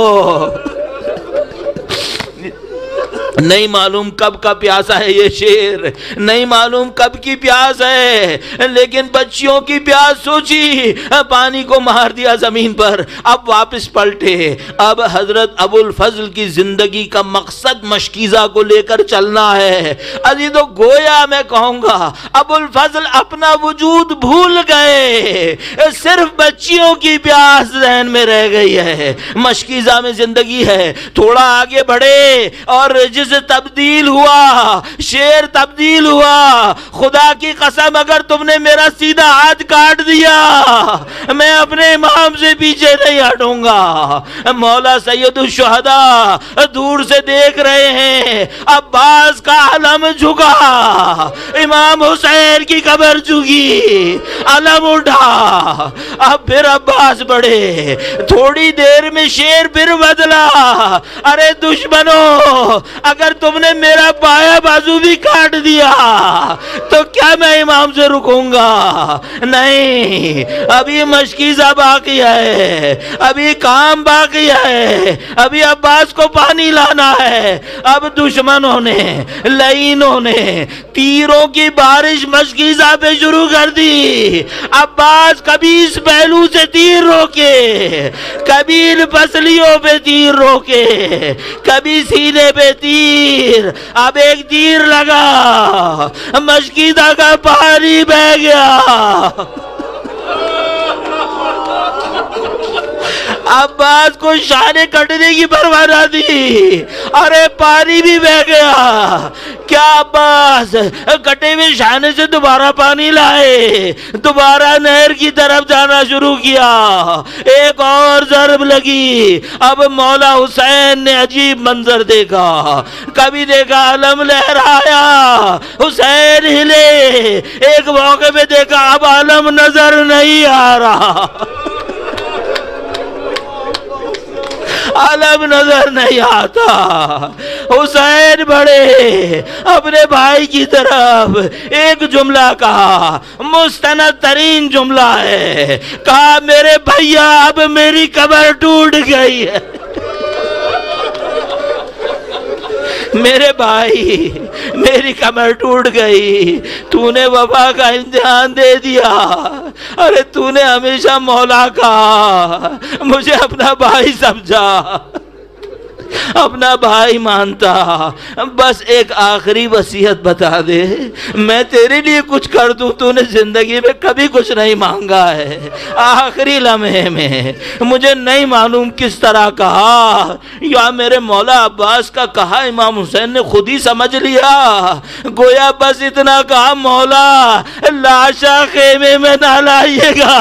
نہیں معلوم کب کا پیاسا ہے یہ شیر، نہیں معلوم کب کی پیاس ہے، لیکن بچیوں کی پیاس سوچی، پانی کو مار دیا زمین پر۔ اب واپس پلٹے، اب حضرت ابو الفضل کی زندگی کا مقصد مشکیزہ کو لے کر چلنا ہے۔ عزیز و گویا میں کہوں گا ابو الفضل اپنا وجود بھول گئے، صرف بچیوں کی پیاس ذہن میں رہ گئی ہے۔ مشکیزہ میں زندگی ہے، تھوڑا آگے بڑھے اور جس تبدیل ہوا، شیر تبدیل ہوا، خدا کی قسم اگر تم نے میرا سیدھا ہاتھ کاٹ دیا میں اپنے امام سے پیچھے نہیں ہٹوں گا۔ مولا سید الشہداء دور سے دیکھ رہے ہیں، عباس کا علم جھکا، امام حسین کی قبر جھکی، علم اٹھا۔ اب پھر عباس بڑھے، تھوڑی دیر میں شیر پھر بدلا، ارے دشمنوں اگر تم نے میرا بایاں بازو بھی کاٹ دیا تو کیا میں امام سے رکوں گا؟ نہیں، ابھی مشکیزہ باقی ہے، ابھی کام باقی ہے، ابھی عباس کو پانی لانا ہے۔ اب دشمنوں نے، لعینوں نے تیروں کی بارش مشکیزہ پہ شروع کر دی۔ عباس کبھی اس پہلو سے تیر روکے، کبھی ان پسلیوں پہ تیر روکے، کبھی سینے پہ تیر۔ اب ایک تیر لگا، مشکیزہ کا پانی بہ گیا۔ عباس کو شانے کٹنے کی پرواہ نہ دی، ارے پانی بھی بہ گیا۔ کیا عباس کٹے ہوئے شانے سے دوبارہ پانی لائے، دوبارہ نہر کی طرف جانا شروع کیا۔ ایک اور ضرب لگی۔ اب مولا حسین نے عجیب منظر دیکھا، کبھی دیکھا علم لہرایا، حسین ہلے، ایک موقع پہ دیکھا اب علم نظر نہیں آ رہا، علم نظر نہیں آتا۔ حسین بڑھے، اپنے بھائی کی طرف ایک جملہ کہا، مستند ترین جملہ ہے، کہا میرے بھیا اب میری قبر ٹوٹ گئی ہے۔ میرے بھائی میری کمر ٹوٹ گئی، تو نے وفا کا امتحان دے دیا، ارے تو نے ہمیشہ مولا کا، مجھے اپنا بھائی سمجھا، اپنا بھائی مانتا، بس ایک آخری وصیت بتا دے، میں تیرے لیے کچھ کر دوں، تو نے زندگی میں کبھی کچھ نہیں مانگا ہے، آخری لمحے میں مجھے نہیں معلوم کس طرح کہا، یا میرے مولا عباس کا کہا امام حسین نے خود ہی سمجھ لیا، گویا بس اتنا کہا، مولا لاشا خیمے میں نہ لائیے گا۔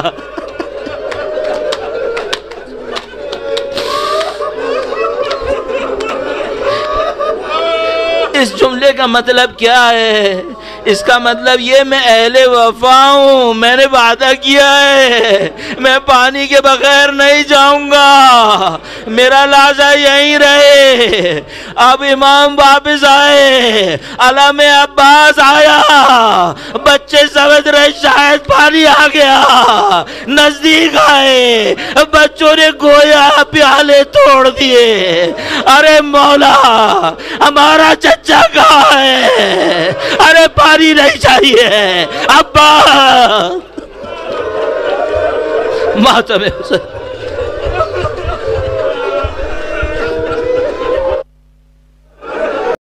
اس جملے کا مطلب کیا ہے؟ اس کا مطلب یہ، میں اہل وفا ہوں، میں نے وعدہ کیا ہے میں پانی کے بغیر نہیں جاؤں گا، میرا لاشا یہیں رہے۔ اب امام واپس آئے، علم عباس آیا، بچے سمجھ رہے شاید پانی آ گیا، نزدیک آئے، بچوں نے گویا پیالے توڑ دیے، ارے مولا ہمارا چچا کہاں ہے؟ ارے پانی نہیں چاہیے، ابا ماتم حسین۔